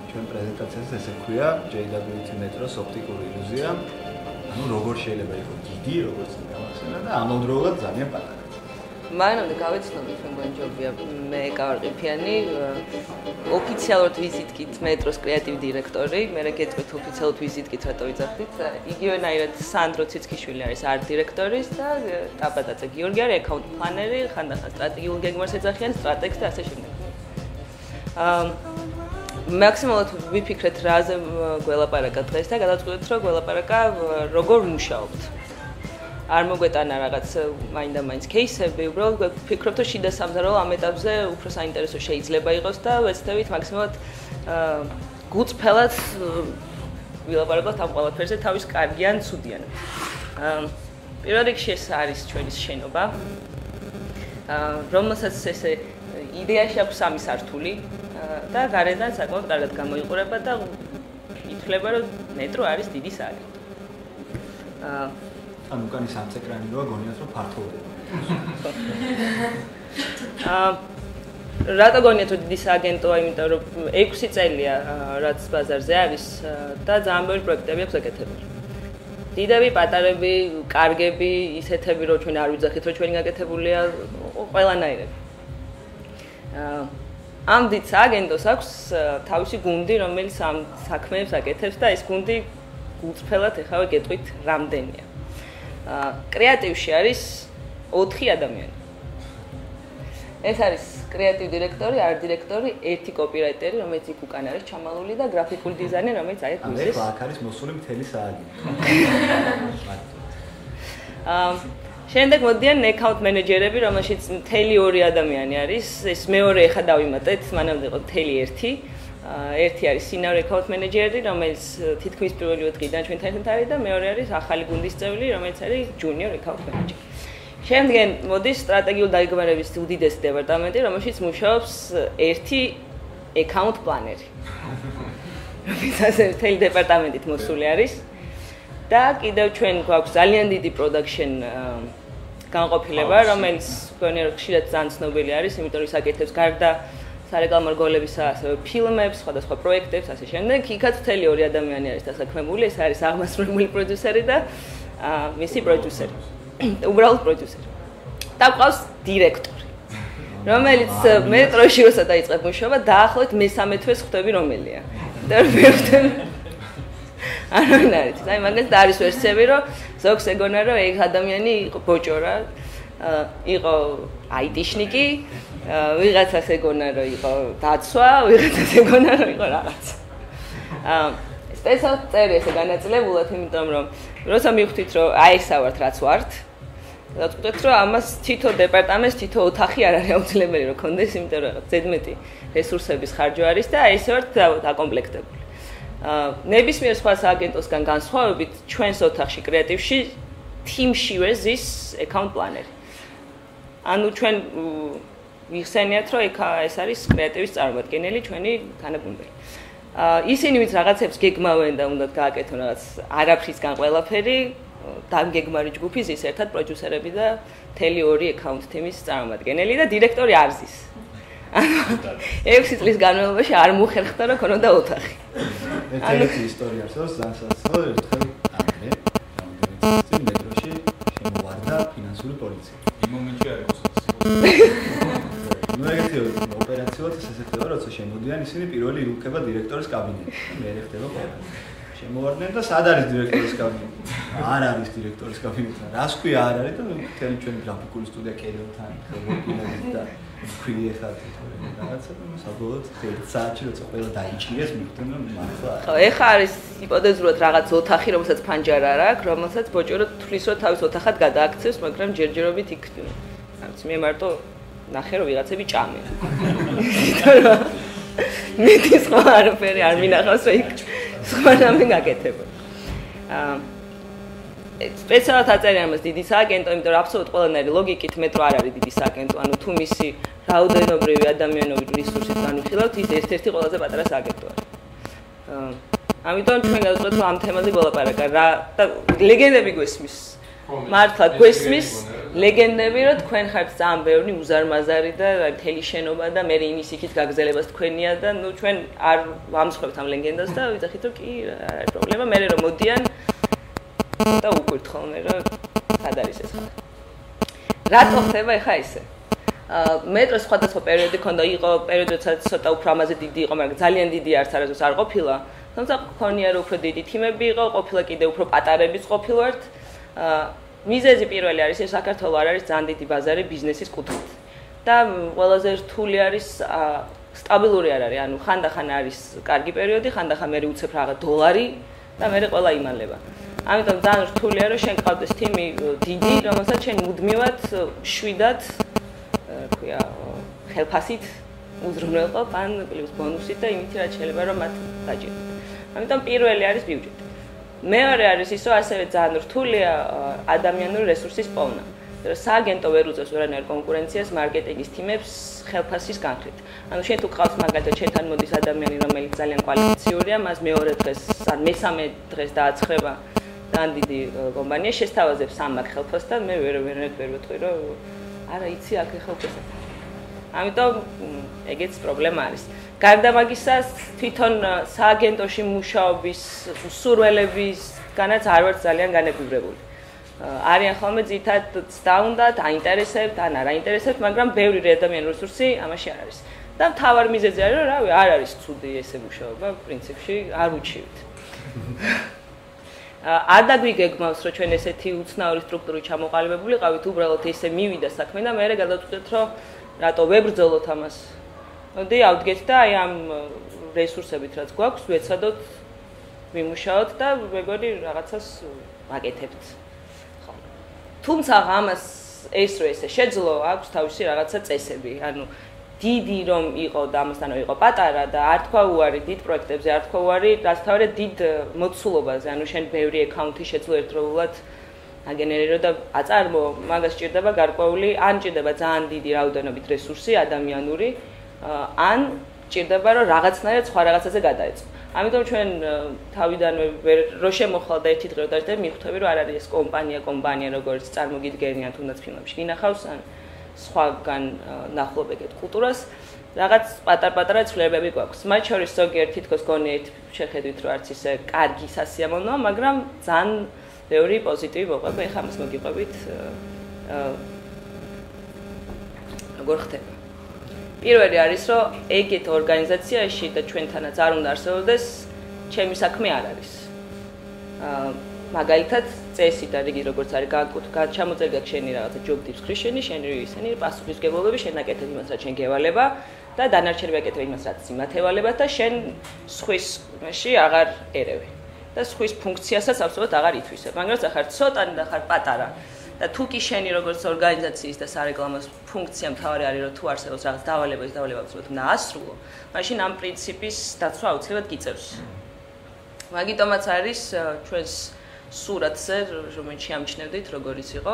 ჩვენ პრეზენტაციაზე ესე ქვია JWT მეტროს ოპტიკური ილუზია. ანუ როგორ შეიძლება იყოს დიდი, როგორც გამახსენა და ამავდროულად ძალიან პატარა. მანამდე გავეცნობი ჩვენ გონჯობია მე კავარყიფიანი ოფიციალურად ვიზიტკით მეტროს კრეატივი დირექტორი, მე გეტყვით ოფიციალურად ვიზიტკით რატო ვიძახდით. იგივენაირად სანდრო ციცქიშვილი არის art დირექტორის და ტაბატაძე გიორგი არის account planner-ი, ხანდახან სტრატეგიულ გეგმას ეძახიან, სტრატეგს და ასე შემდეგ. მაქსიმალურად ვიფიქრეთ რაზე გველაპარაკა დღეს და გადავწყვეტეთ რომ გველაპარაკა როგორ ვმუშაობთ. არ მოგვეტანა რაღაც მაინდა-მაინც кейსები, უბრალოდ ვფიქრობთ რომ შიდა სამზარო ამ ეტაპზე უფრო საინტერესო შეიძლება იყოს და ვეცდებით მაქსიმალურად გუწფელად ვილაპარაკოთ ამ ყველაფერზე თავის კარგიან ცუდიან. პირველ რიგში ეს არის ჩვენი შენობა, რომელსაც ესე იდეაში აქვს 3 სართული და გარედან საკმაოდ კარგად გამოიყურება და ითვლება რომ მეტრო არის დიდი სააგენტო. ანუ უკანი სამწეკრანი როა გონიათ რომ ფართოვდება. რატო გონიათ რომ დიდი სააგენტოა, იმიტომ რომ 6 წელია რაც ბაზარზე არის და ძალიან ბევრი პროექტები აქვს გაკეთებული. დიდები, პატარები, კარგები, ისეთები რომ ჩვენ არ ვიძახით რომ ჩვენი გაკეთებულია ყველანაირები. ამ დიდ სააგენტოს აქვს თავისი გუნდი, რომელიც ამ საქმეებს აკეთებს და ეს გუნდი გულწრფელად ეხავე გეტყვით რამდენია. კრეატივში არის 4 ადამიანი. ეს არის კრეატივ დირექტორი, art დირექტორი, 1 კოპირაიტერი, რომელიც იქ უკან არის ჩამალული და გრაფიკული დიზაინერი, რომელიც აი ეს. ახლა აქ არის მოსული მთელი სააგენტო. შემდეგ მოდიან account manager-ები, რომელშიც მთელი 2 ადამიანი არის. ეს მეორე ახლა დავიმატეთ, მანამდე იყო მთელი 1. ერთი არის senior account manager-ი, რომელიც თითქმის პირველი დღიდან ჩვენთან ერთად არის და მეორე არის ახალი გუნდის წევრი, რომელიც არის junior account manager. შემდეგ მოდის სტრატეგიულ დაგეგმარების უდიდესი დეპარტამენტი, რომელშიც მუშაობს 1 account planner-ი. რომელსაც მთელი დეპარტამენტით მოსული არის. და კიდევ ჩვენ გვაქვს ძალიან დიდი production განყოფილება, რომელიც გონია რომ ხშირად ძალიან ცნობილი არის, იმიტომ რომ ის აკეთებს გარდა სარეკლამო რგოლებისა, ასევე ფილმებს, სხვადასხვა პროექტებს, ასე შემდეგ. იქაც მთელი 2 ადამიანი არის დასაქმებული, ეს არის აღმასრულებელი პროდიუსერი და მისი პროდიუსერი. უბრალოდ პროდიუსერი. და ყავს დირექტორი, რომელიც მეტროში როცა დაიწყებ მუშაობა, დაახლოებით მე-13 თვეს ხვდები რომელია. და ვერტენ არ არის. აი მაგას და არის ვერსიები, რომ ზოგს ეგონა რომ ეგ ადამიანი იყო ბოჭო რა. იყო IT-შნიკი, ვიღაცას ეგონა რომ იყო დაცვა, ვიღაცას ეგონა რომ იყო რაღაც. სპეციალურად წერი ესე განაწილებულად, იმიტომ რომ როცა მივხვდით რომ აი ესა ვართ რაც ვართ, დავწყვეტეთ რომ ამას თითო დეპარტამენტს, თითო ოთახი არ არის აუცილებელი რომ კონდეს, იმიტომ რომ ზედმეტი რესურსების ხარჯვა არის და აი ესე ვართ დაკომპლექტებული. ნებისმიერ სხვა სააგენტოსგან განსხვავებით, ჩვენს ოთახში კრეატივში თიმშივე ზის account planner-ი. ანუ ჩვენ ვიხსენიათ, რომ ეს არის კრეატივის წარმოადგენელი ჩვენი თანაგუნდელი. ისინი ვინც რაღაცებს გეგმავენ და უნდათ გააკეთონ რაღაც არაფრისგან ყველაფერი, დამგეგმარი ჯგუფი ზის ერთად პროდიუსერები და მთელი 2 account team-ის წარმოადგენელი და დირექტორი არ ზის. 6 წლის განმავლობაში არ მოხერხდა რომ ქონოდა ოთახი. ერთი ისტორია არსებობს, ზანსასო ერთხელ ამდე მეტროში შემოვარდა ფინანსური პოლიცია. იმ მომენტში არ იყო. ნუ ეგეთი ოპერაციულად ესე ხდება, როცა შემოდიან ისინი პირველი ირუქება დირექტორის კაბინეტში. მე ხდება ყველა. შემოვარდნენ და სად არის დირექტორის კაბინეტი? არ არის დირექტორის კაბინეტი. რას ქვია არ არის და მთელი ჩვენი გრაფიკული სტუდია კედელთან, ხელმოკლებით და ქვია ხარ რაღაცა საბოლოოდ 1 საათში როცა ყველა დაიჭირეს, მივხვდნენ რომ მართლა. ხო, ეხა არის იპოთეზურად რაღაც ოთახი, რომელსაც ფანჯარა არ აქვს, რომელსაც ბოჭორო თვლის რომ თავის ოთახად გადააქცევს, მაგრამ ჯერჯერობით იქ რაც მე მარტო ნახე რომ ვიღაცები ჭამენ. მეტი სხვა არაფერი არ მინახავს რომ იქ სხვა რამე გაკეთება. სპეციალურად აწერია ამას დიდი სააგენტო, იმიტომ რომ აბსოლუტურად ყველანაირი ლოგიკით მეტრო არ არის დიდი სააგენტო, ანუ თუ მისი რაოდენობრივი ადამიანური რესურსით განვიხილავთ, ის ერთ-ერთი ყველაზე პატარა სააგენტოა. ამიტომ ჩვენ გადავწყვეტ რომ ამ თემაზე გველაპარაკა რა და ლეგენდები გვესმის. მართლა გვესმის ლეგენდები რომ თქვენ ხართ ძალიან ბევრი უზარმაზარი და მთელი შენობა და მე იმის იქით გაგზელებას თქვენია და ნუ ჩვენ არ ვამსხვერპთ ამ ლეგენდას და ვიძახით რომ კი არ არის პრობლემა მე რომ მოდიან და უკვირთ ხოლმე რომ სად არის ეს ხარ რატო ხდება ეხა ისე მეტრო სხვადასხვა პერიოდი ქონდა იყო პერიოდი როდესაც ცოტა უფრო ამაზე დიდი იყო მაგრამ ძალიან დიდი არც არასდროს არ ყოფილა თუმცა ქონია რომ უფრო დიდი თიმები იყო ყოფილა კიდე უფრო პატარებიც ყოფილვართ მიზეზი პირველი არის ეს საქართველო არ არის ძალიან დიდი ბაზარი ბიზნესის კუთხით და ყველაზე რთული არის სტაბილური არ არის ანუ ხანდახან არის კარგი პერიოდი ხანდახან მე უცებ რაღაც დოლარი და მე ყველა იმალება ამიტომ ძალიან რთულია რომ შენ გყავდეს თიმი დიდი რომელსაც შენ მუდმივად შვიდად ქვია ხელფასით უზრუნველყოფ ან პლუს ბონუსით და იმით რაც შეიძლება რომ მათ დაჭირდეთ ამიტომ პირველი არის ბიუჯეტი მეორე არის ის რომ ასევე ძალიან რთულია ადამიანური რესურსის პოვნა რომ სააგენტო ვერ უწევს ვერანაირ კონკურენციას მარკეტინგის თიმებს ხელფასის განხრით ანუ შენ თუ გყავს მაგალითად შენთან მოდის ადამიანი რომელიც ძალიან კვალიფიციურია მას მეორე დღეს ან მესამე დღეს დააცხრება ძალიან დიდი კომპანია შესთავაზებს ამ მაგ ხელფასთან მე ვერ ვეთქვი რომ არა იცი აქ ხელფასი ამიტომ ეგეც პრობლემა არის გარდა მაგისა თვითონ სააგენტოში მუშაობის სურველებისგანაც არ ვარ ძალიან განეგუბრებული არიან ხოლმე ძირითადად დაუნდათ აინტერესებთ ან არ აინტერესებთ მაგრამ ბევრი ადამიანი რესურსი ამაში არ არის და მთავარი მიზეზი არის რომ რავი არ არის ცუდი ესე მუშაობა პრინციპში არ უჩივთ არ დაგვიგეგმავს რომ ჩვენ ესეთი უცნაური სტრუქტურით ჩამოყალიბებული ყავით უბრალოდ ესე მივიდა საქმე და მე გადავწყვეტეთ რომ რატო ვებრძოლოთ ამას მოდი ავდგეთ და აი ამ რესურსებით რაც გვაქვს ვეცადოთ ვიმუშაოთ და მეგონი რაღაცას ვაკეთებთ ხო თუმცა ამას ეს რო ესე შეძლო აქვს თავისი რაღაცა წესები ანუ დიდი რომ იყო და ამასთანავე იყო პატარა და არ თქვა უარი დიდ პროექტებზე არ თქვა უარი რაც თავი დიდ მოცულობაზე ანუ შენ ბევრი აკაუნთი შეძლო ერთდროულად აგენერირო და აწარმო მაგას სჭირდება გარკვეული ან სჭირდება ძალიან დიდი რაოდენობით რესურსი ადამიანური ან სჭირდება რომ რაღაცნაირად სხვა რაღაცაზე გადაეწყო ამიტომ ჩვენ თავიდანვე რო შემოხვალ და ერთი დღე დავდე მივხვდები რომ არ არის ეს კომპანია როგორც წარმოგიდგენია თუნდაც ფილმებში გინახავს ან სხვაგან ნახულობ ეგეთ კულტურას რაღაც პატარ-პატარა ცვლილებები გვაქვს მათ შორის ზოგიერთი თითქოს გონიათ შეხედვით რომ არც ისე კარგი სასიამოვნოა მაგრამ ძალიან ბევრი პოზიტივი მოყვება ეხლა მას მოგიყვებით როგორ ხდება პირველი არის რომ ეგეთ ორგანიზაციაში და ჩვენთანაც არ უნდა არსებობდეს ჩემი საქმე არ არის მაგალითად წესი და რიგი როგორც არის ჩამოწერი გაქვს შენი რაღაცა job description-ი შენი ისინი პასუხისმგებლობები შენ აკეთებ იმას რაც შენ გევალება და დანარჩენები აკეთებ იმას რაც იმათ ევალება და შენ სხვისში აღარ ერევი და სხვის ფუნქციასაც absolut აღარ ითვისებ მაგრამ ახლა ცოტანი და ხარ პატარა და თუ კი შენი როგორც ორგანიზაციის და სარეკლამოს ფუნქცია მთავარი არის რომ თუ არსებობს რაღაც დავალება absolut უნდა ასრულო მაშინ ამ პრინციპის დაცვა აუცილებლად გიწევს მაგიტომაც არის ჩვენს სურათზე რომელიც შეამჩნევდით როგორიც იყო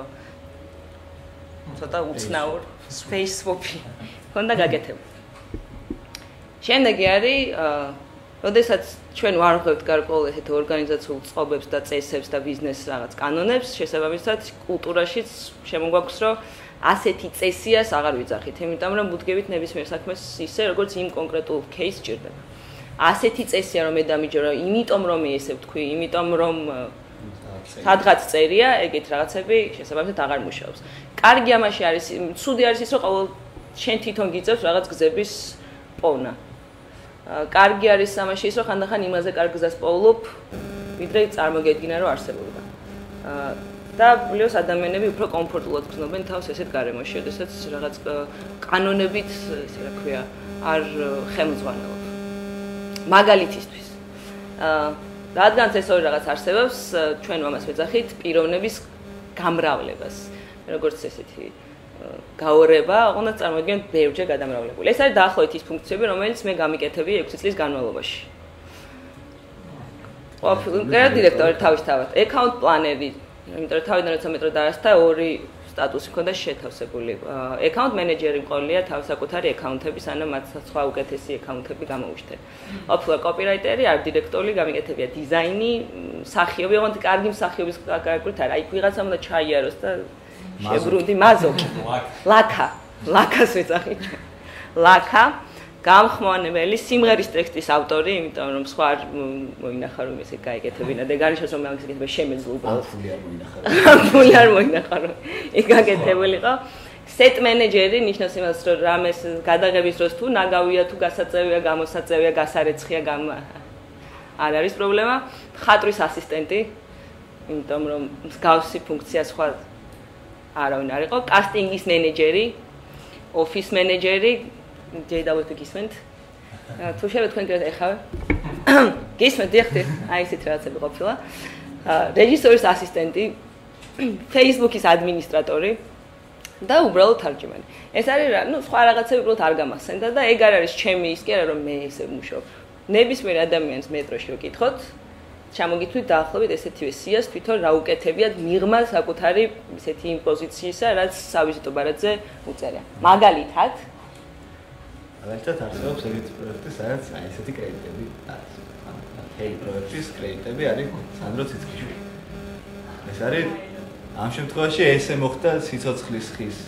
ცოტა უცნაურ space swap-ი ქონდა გაკეთებული შემდეგი არის როდესაც ჩვენ ვარღვევთ გარკვეულ ესეთ ორგანიზაციულ წყობებს და წესებს და ბიზნეს რაღაც კანონებს შესაბამისად კულტურაშიც შემოგვაქვს რომ ასეთი წესიას აღარ ვიძახით იმიტომ რომ მუდმივით ნებისმიერ საქმეს ისე როგორც იმ კონკრეტულ кейსს ჭირდება ასეთი წესია რომ მე დამიჯერა იმიტომ რომ ესე ვთქვი იმიტომ რომ სადღაც წერია ეგეთ რაღაცები შესაბამისად აღარ მუშაობს კარგი ამაში არის ცუდი არის ის რომ ყოველ შენ თვითონ გიწევს რაღაც გზების პოვნა კარგი არის ამაში ის რომ ხანდახან იმაზე კარგ გზას პოვლობ ვიდრე წარმოგედგინა რომ არსებობდა და პლუს ადამიანები უფრო კომფორტულად გრძნობენ თავს ესეთ გარემოში შესაძაც რაღაც კანონებით ესე რა ქვია არ ხელმძღვანელობ მაგალითისთვის რადგანაც ეს ორი რაღაც არსებობს ჩვენ ამას ვეძახით პიროვნების გამრავლებას როგორც ესეთი გაორება უნდა წარმოიდგინოთ ბევრჯერ გადამრავლებული ეს არის დაახლოებით ის ფუნქციები რომელიც მე გამიკეთები 6 წლის განმავლობაში ყოფილი დირექტორი თავისთავად აკაუნტ პლანერი იმიტომ რომ თავიდან როცა მეტრო დაარსდა ორი სტატუსი ქონდა შეთავსებული აკაუნტ მენეჯერი მყოლია თავსაკუთარი აკაუნტების ანუ მათ სხვა უკეთესი აკაუნტები გამოუჩნდა ყოფილი კოპირაიტერი არ დირექტორი გამიკეთებია დიზაინი მსახიობი ოღონდ კარგი მსახიობის კარგით არა აი ვიღაცამ უნდა ჩაიაროს და შებრუნდი მაზოკი. ლაქას ვეძახი. ლაქა გამხმოვანებელი სიმღერის ტექსტის ავტორი, იმიტომ რომ სხვა არ მოინახა რომ ესე გაიგეთებინა და გარიშოს რომ ამის ეგეთება შემეძლო უბრალოდ. ფული არ მოინახა რომ ეგ გაკეთებულიყო. set manager-ი ნიშნავს იმას რომ რამეს გადაღების დროს თუ ნაგავია თუ გასაწევია, გამოსაწევია, გასარეცხია, არ არის პრობლემა. ხატვის ასისტენტი, იმიტომ რომ მსგავსი ფუნქცია სხვა არავინ არ იყო. კასტინგის მენეჯერი, office manager-ი ჯეიდავეთ გისმენთ? თუ შეიძლება თქვენ კიდევ ეხავე? გისმენთ დიახტი? აი ესეთ რაღაცები ყოფილა. რეჟისორის ასისტენტი, Facebook-ის ადმინისტრატორი და უბრალოდ თარჯიმანი. ეს არის რა, სხვა რაღაცები უბრალოდ არ გამახსენდა და ეგ არ არის ჩემი ის კი არა რომ მე ესე ვმუშაობ. ნებისმიერ ადამიანს მეტროში რო კითხოთ, ჩამოგითვლით დაახლოებით ესეთივე სიას თვითონ რა უკეთებიათ მიღმა საკუთარი ესეთი იმპოზიციისა, რაც სავიზიტო ბარათზე უწერია. მაგალითად არსებობს ეგეთი პროექტი, სადაც აი ესეთი კრედიტები არის. აი პროექტის კრედიტები არის სანდრო ციცქიშვილი. ეს არის ამ შემთხვევაში ესე მოხდა სიცოცხლის ხის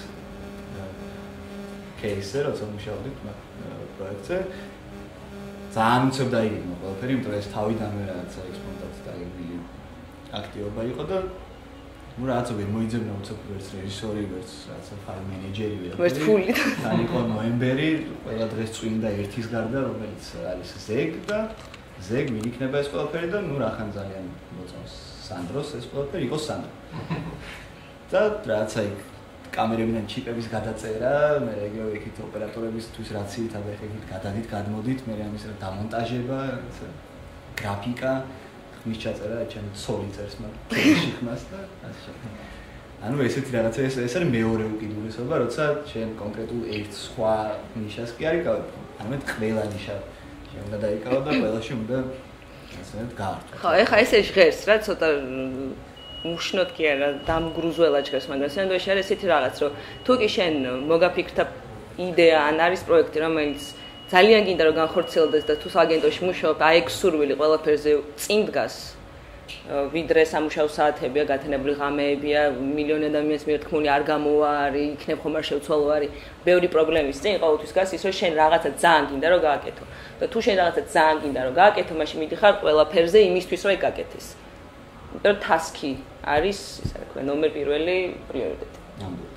кейსზე, როცა მუშაობდით პროექტზე. ძალიან უცებ დაიგეგმა ყველაფერი, იმიტომ რომ ეს თავიდანვე რაღაცა ექსპონტაცია დაიგეგმილი აქტივობა იყო და ну რაღაცა ვერ მოიძებნა უცებ ვერც რეჟისორი, ვერც რაღაცა ფაილ მენეჯერი ვერც ფული. თან იყო ნოემბერი, ყველა დღეს წვიმდა ერთის გარდა, რომელიც არის ზეგ და ზეგ მიიქნება ეს ყველაფერი და ну რახან ძალიან მოწონს სანდროს ეს ყველაფერი იყო სანდრო. და რაღაცა იქ კამერებიდან ჩიპების გადაწერა, მე ეგრევე იქით ოპერატორებისთვის რაციით აბეხებით გადადით, გადმოდით, მე ამის დამონტაჟება, გრაფიკა, ხმის ჩაწერა, ჩემ ცოლი წერს მაგ ხმას და ასე. ანუ ესეთი რაღაცა ეს არის მეორე უკიდურესობა, როცა შენ კონკრეტულ ერთ სხვა ნიშას კი არ იკავებ. ანუ მე ყველა ნიშა შენ უნდა დაიკავო და ყველაში უნდა ასე გაართო. ხო, ეხა ესე ჟღერს რა, ცოტა უშნოდ კი არა, დამგრუზველად ჟღერს, მაგრამ სანდოში არის ესეთი რაღაც, რომ თუ კი შენ მოგაფიქრთა იდეა ან არის პროექტი, რომელიც ძალიან გინდა რომ განხორციელდეს და თუ აგენტოში მუშაობ, აი ეგ სურვილი ყველაფერზე წინ დგას. ვიდრე სამუშაო საათებია, გათანებული ღამეებია, მილიონი ადამიანის მიერ თქმული არ გამოვა, არის, იქნებ ხომ არ შევცვალო, არის, ბევრი პრობლემის წინ ყოველთვის გას ის რომ შენ რაღაცა ძალიან გინდა რომ გააკეთო. და თუ შენ რაღაცა ძალიან გინდა რომ გააკეთო, მაშინ მიდიხარ ყველაფერზე იმისთვის რომ ეგ გაკეთდეს. იმიტომ რომ task-ი არის, ისე რა, ნომერ პირველი პრიორიტეტი. ნამდვილად.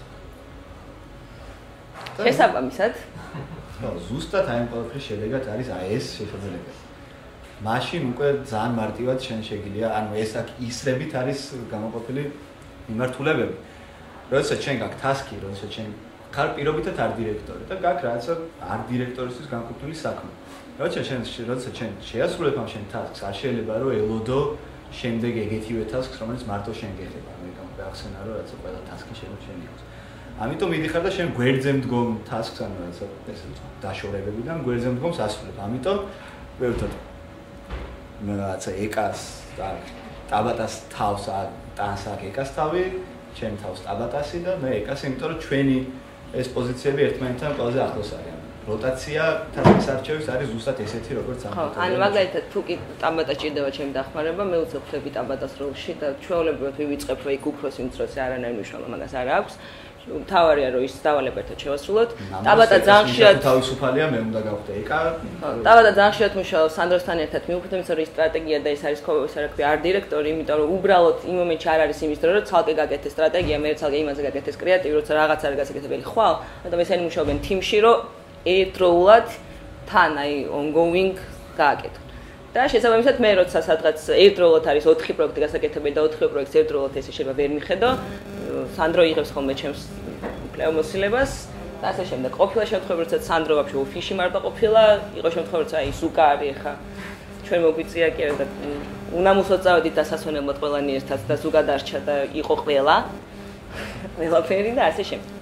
შესაბამისად, ზუსტად აი ამ ყველაფრის შედეგად არის აი ეს შესაძლებელი. მაშინ უკვე ძალიან მარტივად შენ შეგიძლია, ანუ ეს აქ ისრებით არის გამოყოფილი მიმართულებები. როდესაც შენ გაქვს task-ი, როდესაც შენ ხარ პირობითად არ დირექტორი და გაქვს რაღაცა არ დირექტორისთვის განკუთვნილი საქმე. როდესაც შენ შეასრულებ ამ შენ task-ს, არ შეიძლება რომ ელოდო შემდეგ ეგეთივე task-ს, რომელიც მარტო შენ გეხება. მე გამახსენა რომ რაღაცა ყველა task-ი შენ იყოს. ამიტომ მიდიხარ და შენ გვერდზე მდგომ task-ს, ანუ რაღაცა ესე დაშორებებიდან გვერდზე მდგომს ასრულებ. ამიტომ ვერთად რაღაცა ეკას და ტაბატას თავს ტანს აქ ეკას თავი, ჩემ თავს ტაბატასი და მე ეკას, იმიტომ რომ ჩვენი ეს პოზიციები ერთმანეთთან ყველაზე ახლოს არიან. როტაცია task-ის არჩევის არის ზუსტად ესეთი, როგორც ამ. ხო, ანუ მაგალითად თუ კი ტაბატა ჭირდება ჩემი დახმარება, მე უცებ ხდები ტაბატას როლში და ჩვეულებრივად ვივიწყებ რომ იქ უფროსი უმცროსი არანაირი მნიშვნელობა მაგას არ აქვს. თავარია რომ ის დავალება ერთად შევასრულოთ. ტაბატა ძალიან ხშირად თავისუფალია, მე უნდა გავხდე ეკა. ტაბატა ძალიან ხშირად მუშაობს სანდროსთან ერთად, მიუხედავად იმისა, რომ ის სტრატეგია და ის არის არ დირექტორი, იმიტომ რომ უბრალოდ იმ მომენტში არ არის იმის დრო, რომ ცალკე გაკეთდეს სტრატეგია, მე ცალკე იმაზე გაკეთდეს კრეატივი, როცა რაღაც არის გასაკეთებელი ხვალ, მაგრამ ესენი მუშაობენ თიმში, რომ ერთდროულად თან აი ongoing გააკეთონ. და შესაბამისად მე როცა სადღაც ერთდროულად არის 4 პროექტი გასაკეთებელი და 4 პროექტს ერთდროულად ესე შეიძლება ვერ მიხედო, სანდრო იღებს ხოლმე ჩემს პლეომოსილებას და ასე შემდეგ. ყოფილა შემთხვევები, როცა სანდრო ვაფშე ოფისში მარტო ყოფილა, იყო შემთხვევები, როცა აი ზუკა არის ხა ჩვენ მოგვიწია კი არა და უნამუსოდ წავედით დასასვენებლად ყველანი ერთად და ზუკა დარჩა და იყო ყველაფერი და ასე შემდეგ.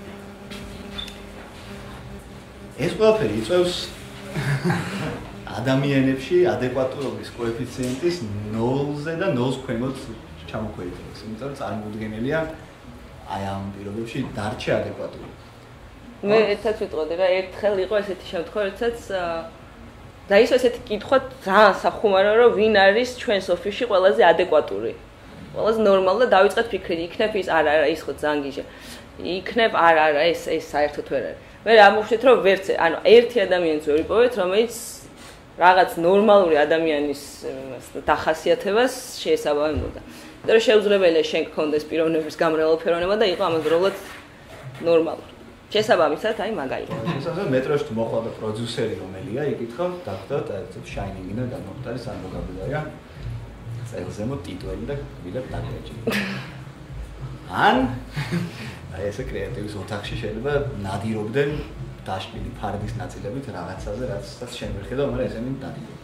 ეს ყველაფერი იწევს ადამიანებში ადეკვატურობის კოეფიციენტის 0-ზე და 0-ს ქვემოთ ჩამოქვეითებას. იმიტომ რომ წარმოუდგენელია აი ამ პირობებში დარჩა ადეკვატური. მე ერთად ვიტყოდი რა, ერთხელ იყო ესეთი შემთხვევა, როდესაც და ის ესეთი კითხვა ძალიან სახუმარო, რომ ვინ არის ჩვენს ოფისში ყველაზე ადეკვატური. ყველაზე ნორმალ და დავიწყეთ ფიქრი, იქნებ ის არა, ის ხო ძალიან გიჟა. იქნებ არა ეს საერთოდ ვერ არის. მე ამოვხდით რომ ვერც ანუ ერთი ადამიანს ვერ იპოვეთ რომელიც რაღაც ნორმალური ადამიანის დახასიათებას შეესაბამებოდა. იმიტომ რომ შეუძლებელია შენ გქონდეს პიროვნების გამრავლება და იყო ამავდროულად ნორმალური. შესაბამისად, აი მაგალითად. შესაბამისად მეტროში თუ მოხდა პროდიუსერი რომელია, იკითხავ, დაგვდათ აი შაინინგიდან გამოხდარი სამოგაბედია. ზემო ტიტული და გვილა დაგეჭი. ან აი ესე კრეატივის ოთახში შეიძლება ნადირობდნენ დაშლილი ფარდის ნაწილებით რაღაცაზე, რაცაც შენ ვერ ხედავ, მაგრამ ესენი ნადირობდნენ.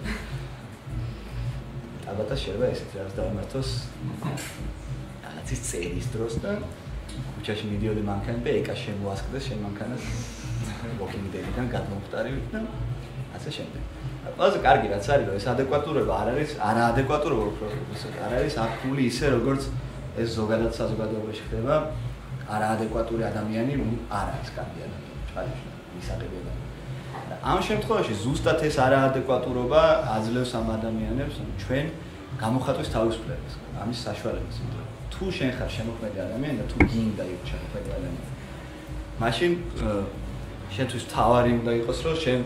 ალბათ შეიძლება ესეთ რაღაც დავამართოს რაღაცის წერის დროს და ქუჩაში მიდიოდი მანქანები, ეკა შემოასკდეს შენ მანქანას walking day-დან გადმოხტარივით და ასე შემდეგ. ყველაზე კარგი რაც არის, რომ ეს ადეკვატურობა არ არის, არაადეკვატურობა უფრო არ არის აქტული ისე როგორც ეს ზოგადად საზოგადოებაში ხდება, არაადეკვატური ადამიანი არ არის კარგი ადამიანი, თვალში მისაღები ადამიანი. ამ შემთხვევაში ზუსტად ეს არაადეკვატურობა აძლევს ამ ადამიანებს ჩვენ გამოხატვის თავისუფლებას, ამის საშუალებას. თუ შენ ხარ შემოქმედი ადამიანი და თუ გინდა იყო შემოქმედი ადამიანი, მაშინ შენთვის თავარი უნდა იყოს, რომ შენ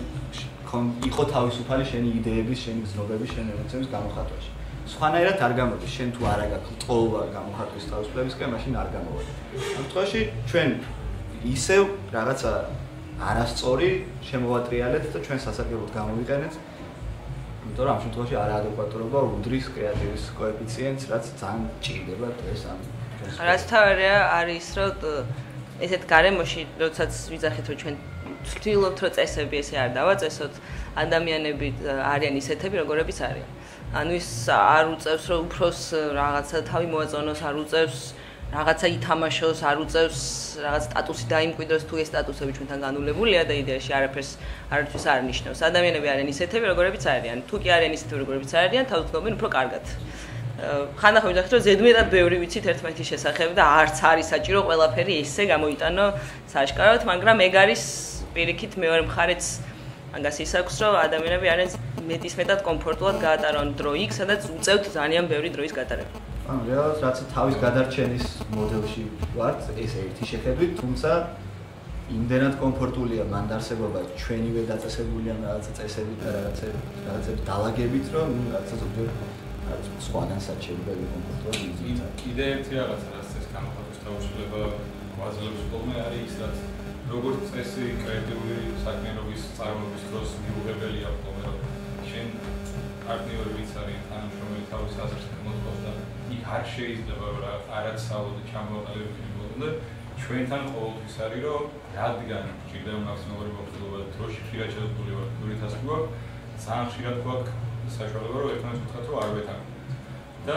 იყო თავისუფალი შენი იდეების, შენი გზნობების, შენი ემოციების გამოხატვაში. სხვანაირად არ გამოდის, შენ თუ არა გაქვს ტოლვა გამოხატვის თავისუფლებისკენ, მაშინ არ გამოდის. ამ შემთხვევაში ჩვენ ისევ რაღაცა არასწორი შემოვატრიალეთ და ჩვენ სასარგებლოდ გამოვიყენეთ. იმიტომ რომ ამ შემთხვევაში არაადეკვატურობა უდრის კრეატივის კოეფიციენტს, რაც ძალიან ჭირდება დღეს ამ. რაც თავარია არის, რომ ესეთ გარემოში, როდესაც ვიძახით, რომ ჩვენ ვცდილობთ, რომ წესები ესე არ დავაწესოთ, ადამიანები არიან ისეთები, როგორებიც არიან. ანუ ის არ უწევს, რომ უფროს რაღაცა თავი მოაწონოს, არ უწევს რაღაცა ითამაშოს, არ უწევს რაღაც სტატუსი დაიმკვიდროს, თუ ეს სტატუსები ჩვენთან განულებულია და იდეაში არაფერს არ ნიშნავს. ადამიანები არიან ისეთები, როგორებიც არიან. თუ კი არიან ისეთები, როგორებიც არიან, თავს გნობენ უფრო კარგად. ხანდახან ვიძახით, რომ ზედმეტად ბევრი ვიცით ერთმანეთის შესახებ და არც არის საჭირო ყველაფერი ესე გამოიტანო საშკაროდ, მაგრამ ეგ არის პირიქით მეორე მხარეც მაგას ის აქვს, რომ ადამიანები არიან მეტისმეტად კომფორტულად გაატარონ დრო იქ, სადაც უწევთ ძალიან ბევრი დროის გატარება. ანუ რეალურად რაც თავის გადარჩენის მოდელში ვართ, ეს ერთი შეხედვით, თუმცა იმდენად კომფორტულია მან დაარსებობა ჩვენივე დაწესებულია რაღაცა წესებით და რაღაცა დალაგებით, რომ რაღაცა ზოგჯერ სხვადასხვა შეიძლება კომფორტულად იზრდება. კიდე ერთი რაღაცა, რაც ეს გამოხატვის თავისუფლება გვაძლევს ხოლმე არის ის, რაც როგორც წესი კრეატიული საქმიანობის წარმოების დროს მიუღებელია ხოლმე, რომ შენ პარტნიორი ვინც არის თანამშრომელი თავის აზრს გამოთქვას და იქ არ შეიძლება რომ არაცაოდ ჩამოყალიბებულ და ჩვენთან ყოველთვის არის რომ რადგან ჭირდება მაქსიმალური მოხდულობა დროში ხშირად შეზღუდული ვარ თურითაც გვაქვს ძალიან ხშირად გვაქვს საშუალება რომ ერთმანეთს ვთქვათ რომ არ ვეთანხმდით და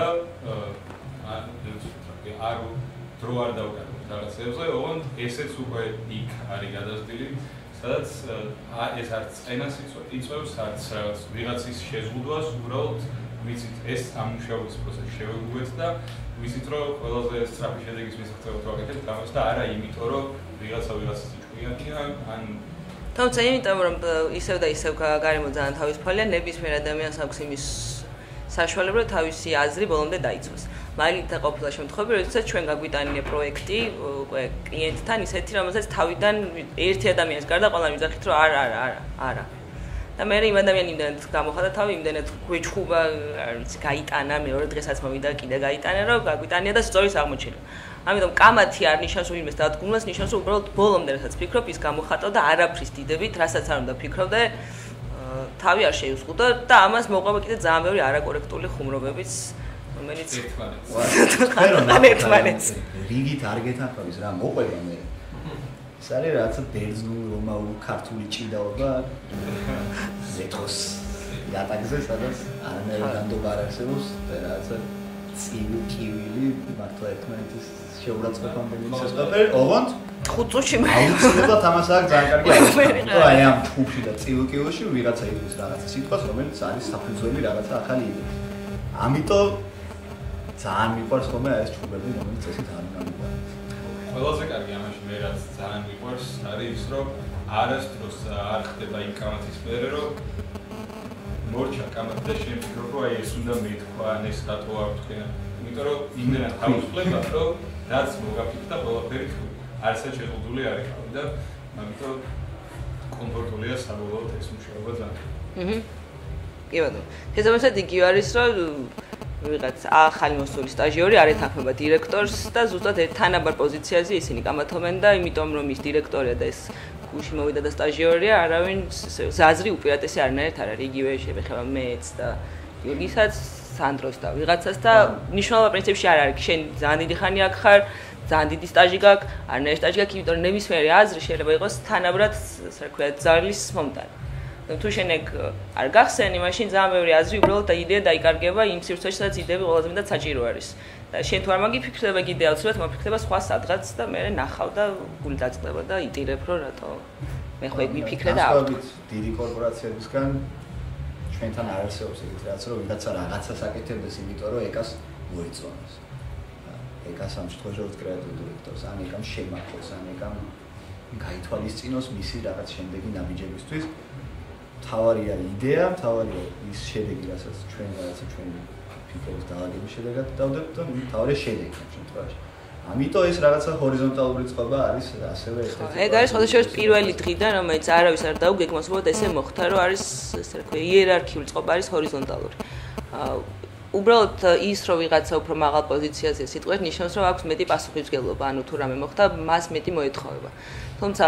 არ დრო არ დავკარგოთ რაღაცებზე, ოღონდ ესეც უკვე იქ არის გადასდილი, სადაც ეს არც წენას იწვევს, არც რაღაც ვიღაცის შეზღუდვას, უბრალოდ ვიცით ეს ამ მუშაობის პროცესში შევეგუებთ და ვიცით რომ ყველაზე სწრაფი შედეგის მისაღწევად ვაკეთებთ ამას და არა იმიტომ რომ ვიღაცას იჭვიანია ან თუმცა იმიტომ რომ ისევ და ისევ გარემო ძალიან თავისუფალია, ნებისმიერ ადამიანს აქვს იმის საშუალება რომ თავისი აზრი ბოლომდე დაიცვას. მაგალითად ყოფილა შემთხვევები, როდესაც ჩვენ გაგვიტანია პროექტი უკვე კლიენტთან ისეთი, რომელსაც თავიდან ერთი ადამიანის გარდა ყველამ ვიძახით, რომ არა. და მე იმ ადამიანს იმდენად გამოხატა თავი, იმდენად გვეჩხუბა, არ ვიცი, გაიტანა, მეორე დღესაც მოვიდა კიდე გაიტანა, რომ გაგვიტანია და სწორის აღმოჩენა. ამიტომ კამათი არ ნიშნავს რომ იმას დადგმულას, ნიშნავს რომ უბრალოდ ბოლომდე რასაც ფიქრობ, ის გამოხატო და არაფრის დიდებით, რასაც არ უნდა ფიქრობდე, თავი არ შეიუსყუდო და ამას მოყვება კიდე ძალიან ბევრი არაკორექტული ხუმრობებიც, რომელიც ერთმანეთს რიგით არ გეთანხმების რა მოყვება მე. ეს არის რაღაცა ბერძნულ, რომაულ, ქართული ჭიდაობა ზეთოს იატაკზე, სადაც არანაირი განდობა არ არსებობს და რაღაცა წივილი მართლა ერთმანეთის შეურაცხყოფამდე მისასწრაფელი, ოღონდ 5 წუთში აუცილებლად ამას აქვს ძალიან კარგი აღწერა. აი ამ ჯგუფში და წილკიოში ვიღაცა იგვის რაღაცა სიტყვას, რომელიც არის საფუძველი რაღაცა ახალი იდეის. ამიტომ ძალიან მიყვარს ხოლმე ეს ჯგუფები, რომელიც წესით არ მიყვარს. ყველაზე კარგი ამაში მე რაც ძალიან მიყვარს არის ის, რომ არასდროს არ ხდება იმ კამათის მერე, რომ მორჩა კამათი და შენ ფიქრობ, რომ აი ეს უნდა მეთქვა, ან ეს რატო არ თქვენ. იმიტომ რომ იმდენად თავისუფლება, რომ რაც მოგაფიქრდა, ყველაფერი თქვი. არცად შეყუდული არ იყავი და ამიტომ კომფორტულია საბოლოოდ ეს მუშაობა ძალიან. კი ბატონო. შესაბამისად იგივე არის, რომ ვიღაც ახალი მოსული სტაჟიორი არ ეთანხმება დირექტორს და ზუსტად თანაბარ პოზიციაზე ისინი კამათობენ და იმიტომ რომ ის დირექტორია და ეს გუში მოვიდა და სტაჟიორია, არავინ ზაზრი უპირატესი არნაირად არ არის. იგივე შეეხება მეც და გიორგისაც, სანდროს და ვიღაცას და ნიშნულობა პრინციპში არ არის. შენ ძალიან დიდი ხანი აქ ხარ, ძალიან დიდი სტაჟი გაქვს, არნაირი სტაჟი გაქვს, იმიტომ რომ ნებისმიერი აზრი შეიძლება იყოს თანაბრად, ასე ვქვათ, ძალის მომტანი. თუ შენ ეგ არ გახსენი, მაშინ ძალიან ბევრი აზრი უბრალოდ და იდეა დაიკარგება იმ სივრცეში, სადაც იდეები ყველაზე მეტად საჭირო არის. და შენ თუ არ მაგიფიქრებ ეგ იდეა, უცბად მოფიქრება სხვა სადღაც და მე ნახავ და გული დაწყდება და იტირებ, რომ რატო მე ხო ეგ ვიფიქრე და ავტომატურად დიდი კორპორაციებისგან ჩვენთან არ არსებობს ეგეთ რაც რომ ვიღაცა რაღაცას აკეთებდეს, იმიტომ რომ ეკას მოიწონოს. ეკას ამ შემთხვევაში როგორც კრეატიულ დირექტორს, ან ეკამ შემაქოს, ან ეკამ გაითვალისწინოს მისი რაღაც შემდეგი ნაბიჯებისთვის. თავარია იდეა, თავარია ის შედეგი, რასაც ჩვენ რაღაცა ჩვენი ფიქრების დაალაგების შედეგად დავდებთ და თავარია შედეგი ამ შემთხვევაში. ამიტომ ეს რაღაცა ჰორიზონტალური წყობა არის ასევე ერთ-ერთი. ეგ არის შესაძლოა პირველი დღიდან, რომელიც არავის არ დაუგეგმოს, უბრალოდ ესე მოხდა, რომ არის ესე რა ქვია იერარქიული წყობა არის ჰორიზონტალური. უბრალოდ ის რომ ვიღაცა უფრო მაღალ პოზიციაზე სიტყვით ნიშნავს, რომ აქვს მეტი პასუხისმგებლობა, ანუ თუ რამე მოხდა, მას მეტი მოეთხოვება. თუმცა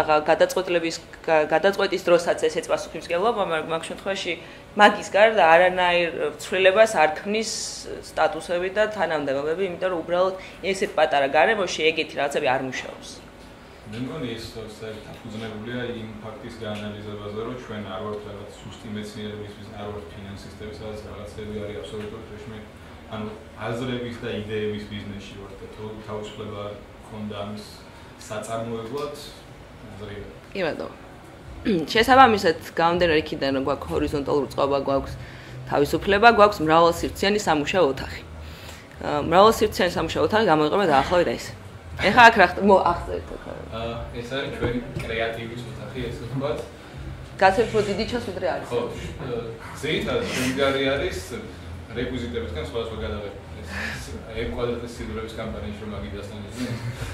გადაწყვეტის დროსაც ესეც პასუხისმგებლობა, მაგრამ მაგ შემთხვევაში მაგის გარდა არანაირ ცვლილებას არ ქმნის სტატუსები და თანამდებობები, იმიტომ რომ უბრალოდ ესეთ პატარა გარემოში ეგეთი რაღაცები არ მუშაობს. მე მგონი ეს საფუძნებულია იმ ფაქტის გაანალიზებაზე, რომ ჩვენ არ ვართ რაღაც სუსტი მეცნიერებისთვის, არ ვართ ფინანსისტები, სადაც რაღაცები არის აბსოლუტურად ფრეშმე, ანუ აზრების და იდეების ბიზნესში ვართ და თუ თავისუფლება ქონდა ამის საწარმოებლად, აზრია. კი ბატონო. შესაბამისად, გამომდინარე იქიდან, რომ გვაქვს ჰორიზონტალური წყობა, გვაქვს თავისუფლება, გვაქვს მრავალსივრციანი სამუშაო ოთახი. მრავალსივრციანი სამუშაო ოთახი გამოიყენება დაახლოებით ეს. ეხლა აქ რა ახსენეთ. ეს არის ჩვენი კრეატივის ოთახი, ესე ვთქვათ. გასაგებია დიდი ჩას ვიდრე არის. ხო, ზეითად შემდგარი არის რეკვიზიტებისგან სხვადასხვა გადაღება. ეს კვადრატის სიდრუების კამპანიაში რომ მაგიდასთან ისინი.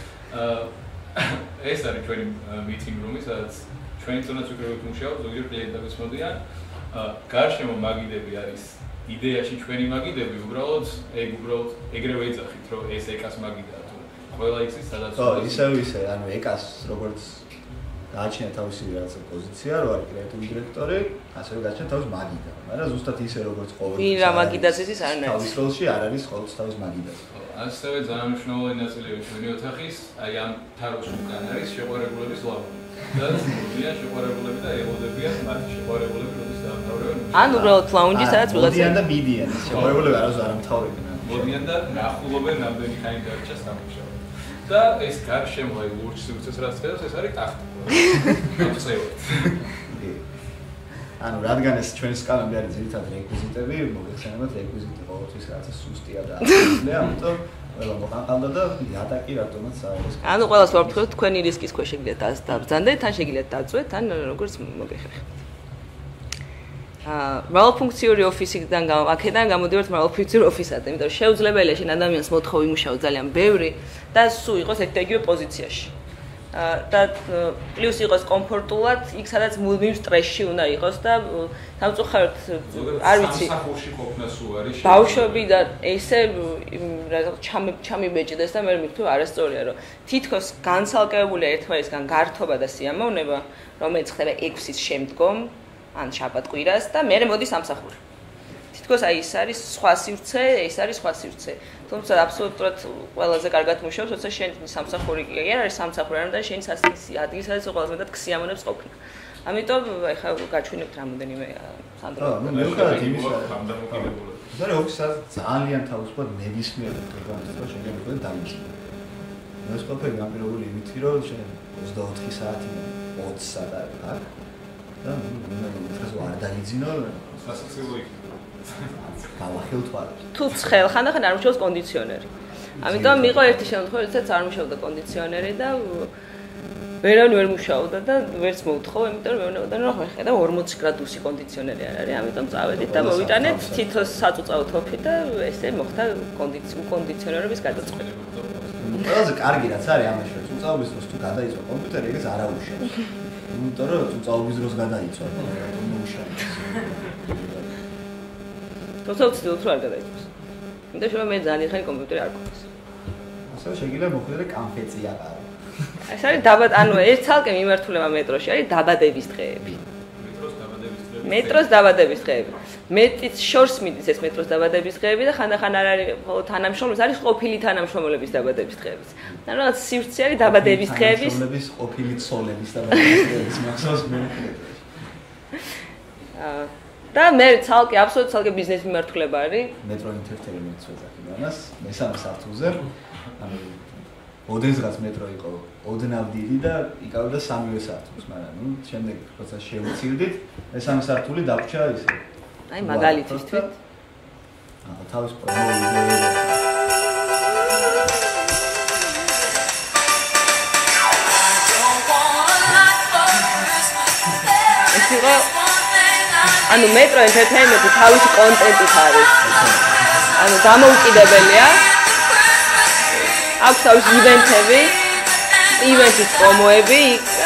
ეს არის ჩვენი meeting room-ი, სადაც ჩვენი თუნდაც უკრებით მუშაობთ, ზოგიერთ კლიენტებს მოდიან. გარშემო მაგიდები არის იდეაში ჩვენი მაგიდები, უბრალოდ ეგრევე ეძახით, რომ ეს ეკას მაგიდაა. ყველა იცის სადაც ხო, ისე, ანუ ეკას როგორც გააჩნია თავისი რაღაცა პოზიცია, რო არის კრეატიული დირექტორი, ასევე გააჩნია თავის მაგიდა, მაგრამ ზუსტად ისე როგორც ყოველთვის. ვინ რა მაგიდას იცის არ არის. თავის როლში არ არის ყოველთვის თავის მაგიდას. ასევე ძალიან მნიშვნელოვანი ნაწილია ჩვენი ოთახის, აი ამ თაროს უკან არის შეყვარებულების ლაბораტორია. და ზოგიერთ შეყვარებულები და ელოდებიან მათი შეყვარებულები, როდის დაამთავრებენ. ან უბრალოდ ლაუნჯი, სადაც ვიღაცა მოდიან და მიდიან. შეყვარებულები არავის არ ამთავრებენ. მოდიან და ნახულობენ რამდენი ხანი დარჩა სამუშაო. და ეს გარშემო აი ლურჯ სივრცეს რაც ხედავს, ეს არის ტახტი. აბსოლუტურად. ანუ რადგან ეს ჩვენი სკალები არის ძირითადად რეკვიზიტები, მოგეხსენებათ რეკვიზიტი ყოველთვის რაღაცა სუსტია და აბსოლუტურია, ამიტომ ყველა მოყანყალდა და ატაკი რატომაც არის. ანუ ყველას ვაფრთხილებ თქვენი რისკის ქვეშ შეგიძლიათ დაბრძანდეთ, ან შეგიძლიათ დაწვეთ, ან როგორც მოგეხერხებთ. მრავალფუნქციური ოფისიდან აქედან გამოდივართ მრავალფუნქციური ოფისად, იმიტომ რომ შეუძლებელია შენ ადამიანს მოთხოვ იმუშაო ძალიან ბევრი და სულ იყოს ერთ და იგივე პოზიციაში. და პლუს იყოს კომფორტულად, იქ სადაც მუდმივ სტრესში უნდა იყოს და სამწუხაროდ არ ვიცი. სამსახურში ყოფნა სულ არის. ბავშვები და ესე ჩამიბეჭდეს და მე მივხვდი არასწორია, რომ თითქოს განცალკევებულია ერთმანეთისგან გართობა და სიამოვნება, რომელიც ხდება 6-ის შემდგომ. ან შაბათ-კვირას და მე მოდი სამსახური. თითქოს აი ეს არის სხვა სივრცე, ეს არის სხვა სივრცე. თუმცა აბსოლუტურად ყველაზე კარგად მუშაობს, როცა შენ სამსახური კი არ არის სამსახური, არამედ შენ ადგილი, სადაც ყველაზე მეტად ქსიამოვნებს ყოფნა. ამიტომ ეხლა გაჩვენებთ რამოდენიმე სანდრო. მე ვქართ იმის დამოკიდებულება. ზარი ოფისად ძალიან თავისუფლად ნებისმიერ პროგრამას შეგიძლიათ დამიწყოთ. მე ეს ყოფილი გამპირებული იმითი, რომ შენ 24 საათი 20 საათი აქ და ეს არ დაიძინო სასაცილო იქნება. გავახელთვალე. თუ ცხელ ხანდახან არ მუშაობს კონდიციონერი. ამიტომ მიყო ერთი შემთხვევა, როდესაც არ მუშაობდა კონდიციონერი და ვერავინ ვერ მუშაობდა და ვერც მოუთხოვ, იმიტომ რომ მეუბნებოდა, რომ ხო ხედავ 40 გრადუსი კონდიციონერი არ არის, ამიტომ წავედით და მოვიტანეთ თითოს საწუწავ თოფი და ესე მოხდა კონდიციონერების გადაწყვეტა. ყველაზე კარგი რაც არის ამაში, წაობის დროს თუ გადაიწვა კომპიუტერი, ეგეც არ აუშავს. იმიტომ რომ წაობის დროს გადაიწვა, მოუშავს. თორსა ვცდილობ რომ არ გადაიწვას. იმიტომ რომ მე ძალიან ხანი კომპიუტერი არ გქონდეს. ასე შეიძლება მოხდე კამფეცი აღარ. ეს არის ანუ ერთ ცალკე მიმართულება მეტროში არის დაბადების დღეები. მეტროს დაბადების დღეები. მეტიც შორს მიდის ეს მეტროს დაბადების დღეები და ხანდახან არ არის თანამშრომლობის, არის ყოფილი თანამშრომლების დაბადების დღეებიც. ანუ რაღაც სივრცე არის დაბადების დღეების. თანამშრომლების ყოფილი ცოლების დაბადების დღეების მახსოვს მე. და მე აბსოლუტურად ცალკე ბიზნეს მიმართულება არის. მეტრო ინტერტეინმენტს ვეძახი მანას, მესამე სართულზე. ანუ ოდესღაც მეტრო იყო ოდნავ დიდი და იკავებდა სამივე სართულს, მაგრამ ნუ შემდეგ როცა შევცილდით, მესამე სართული დაგვრჩა ისე. აი მაგალითისთვის. თავის პრომოი. ეს იყო ანუ მეტრო ენტერტეინმენტი თავისი კონტენტით არის. ანუ დამოუკიდებელია. აქვს თავისი ივენთები, ივენთის პრომოები.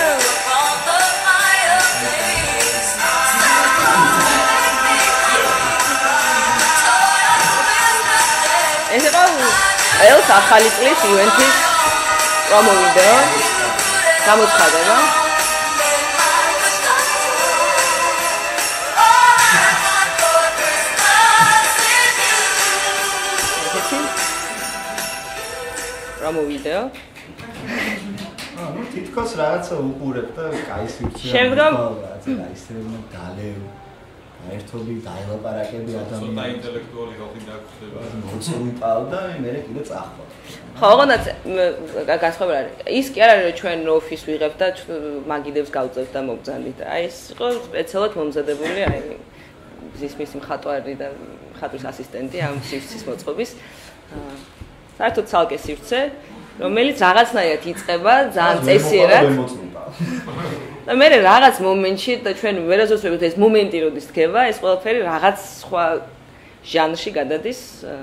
ეს იყო ელს ახალი წლის ივენთის პრომო ვიდეო. გამოცხადება. პრომო ვიდეო. ნუ თითქოს რაღაცა უყურებ და კაი სივრცეა. შემდგომ გაისრებენ დალევ ერთობი დაილაპარაკები ადამიანს. ცოტა ინტელექტუალი ხალხი დაგხვდება. მოწვივყავ და მე კიდე წახვალ. ხო, ოღონდ გასხოვარ არის. ის კი არ არის რომ ჩვენ ოფისს ვიღებთ და მაგიდებს გავწევთ და მოგზავნით. აი ეს იყო სპეციალურად მომზადებული, აი მისის მხატვარი და მხატვრის ასისტენტი ამ სივრცის მოწყობის. საერთოდ ცალკე სივრცე, რომელიც რაღაცნაირად იწყება ძალიან წესიერად. და მე რაღაც მომენტში და ჩვენ ვერასდროს ვეღოთ ეს მომენტი როდის დგება, ეს ყველაფერი რაღაც სხვა ჟანრში გადადის.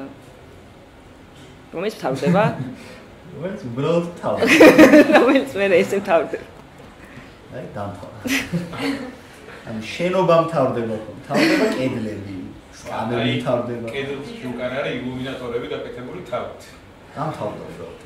რომელიც თავდება. რომელიც უბრალოდ თავდება. რომელიც მე ესე თავდება. აი დამთავრდა. ანუ შენობა მთავრდება, თავდება კედლები, კამერები მთავრდება. კედლებში უკან არის ილუმინატორები დაკეთებული თავით. დამთავრდა უბრალოდ.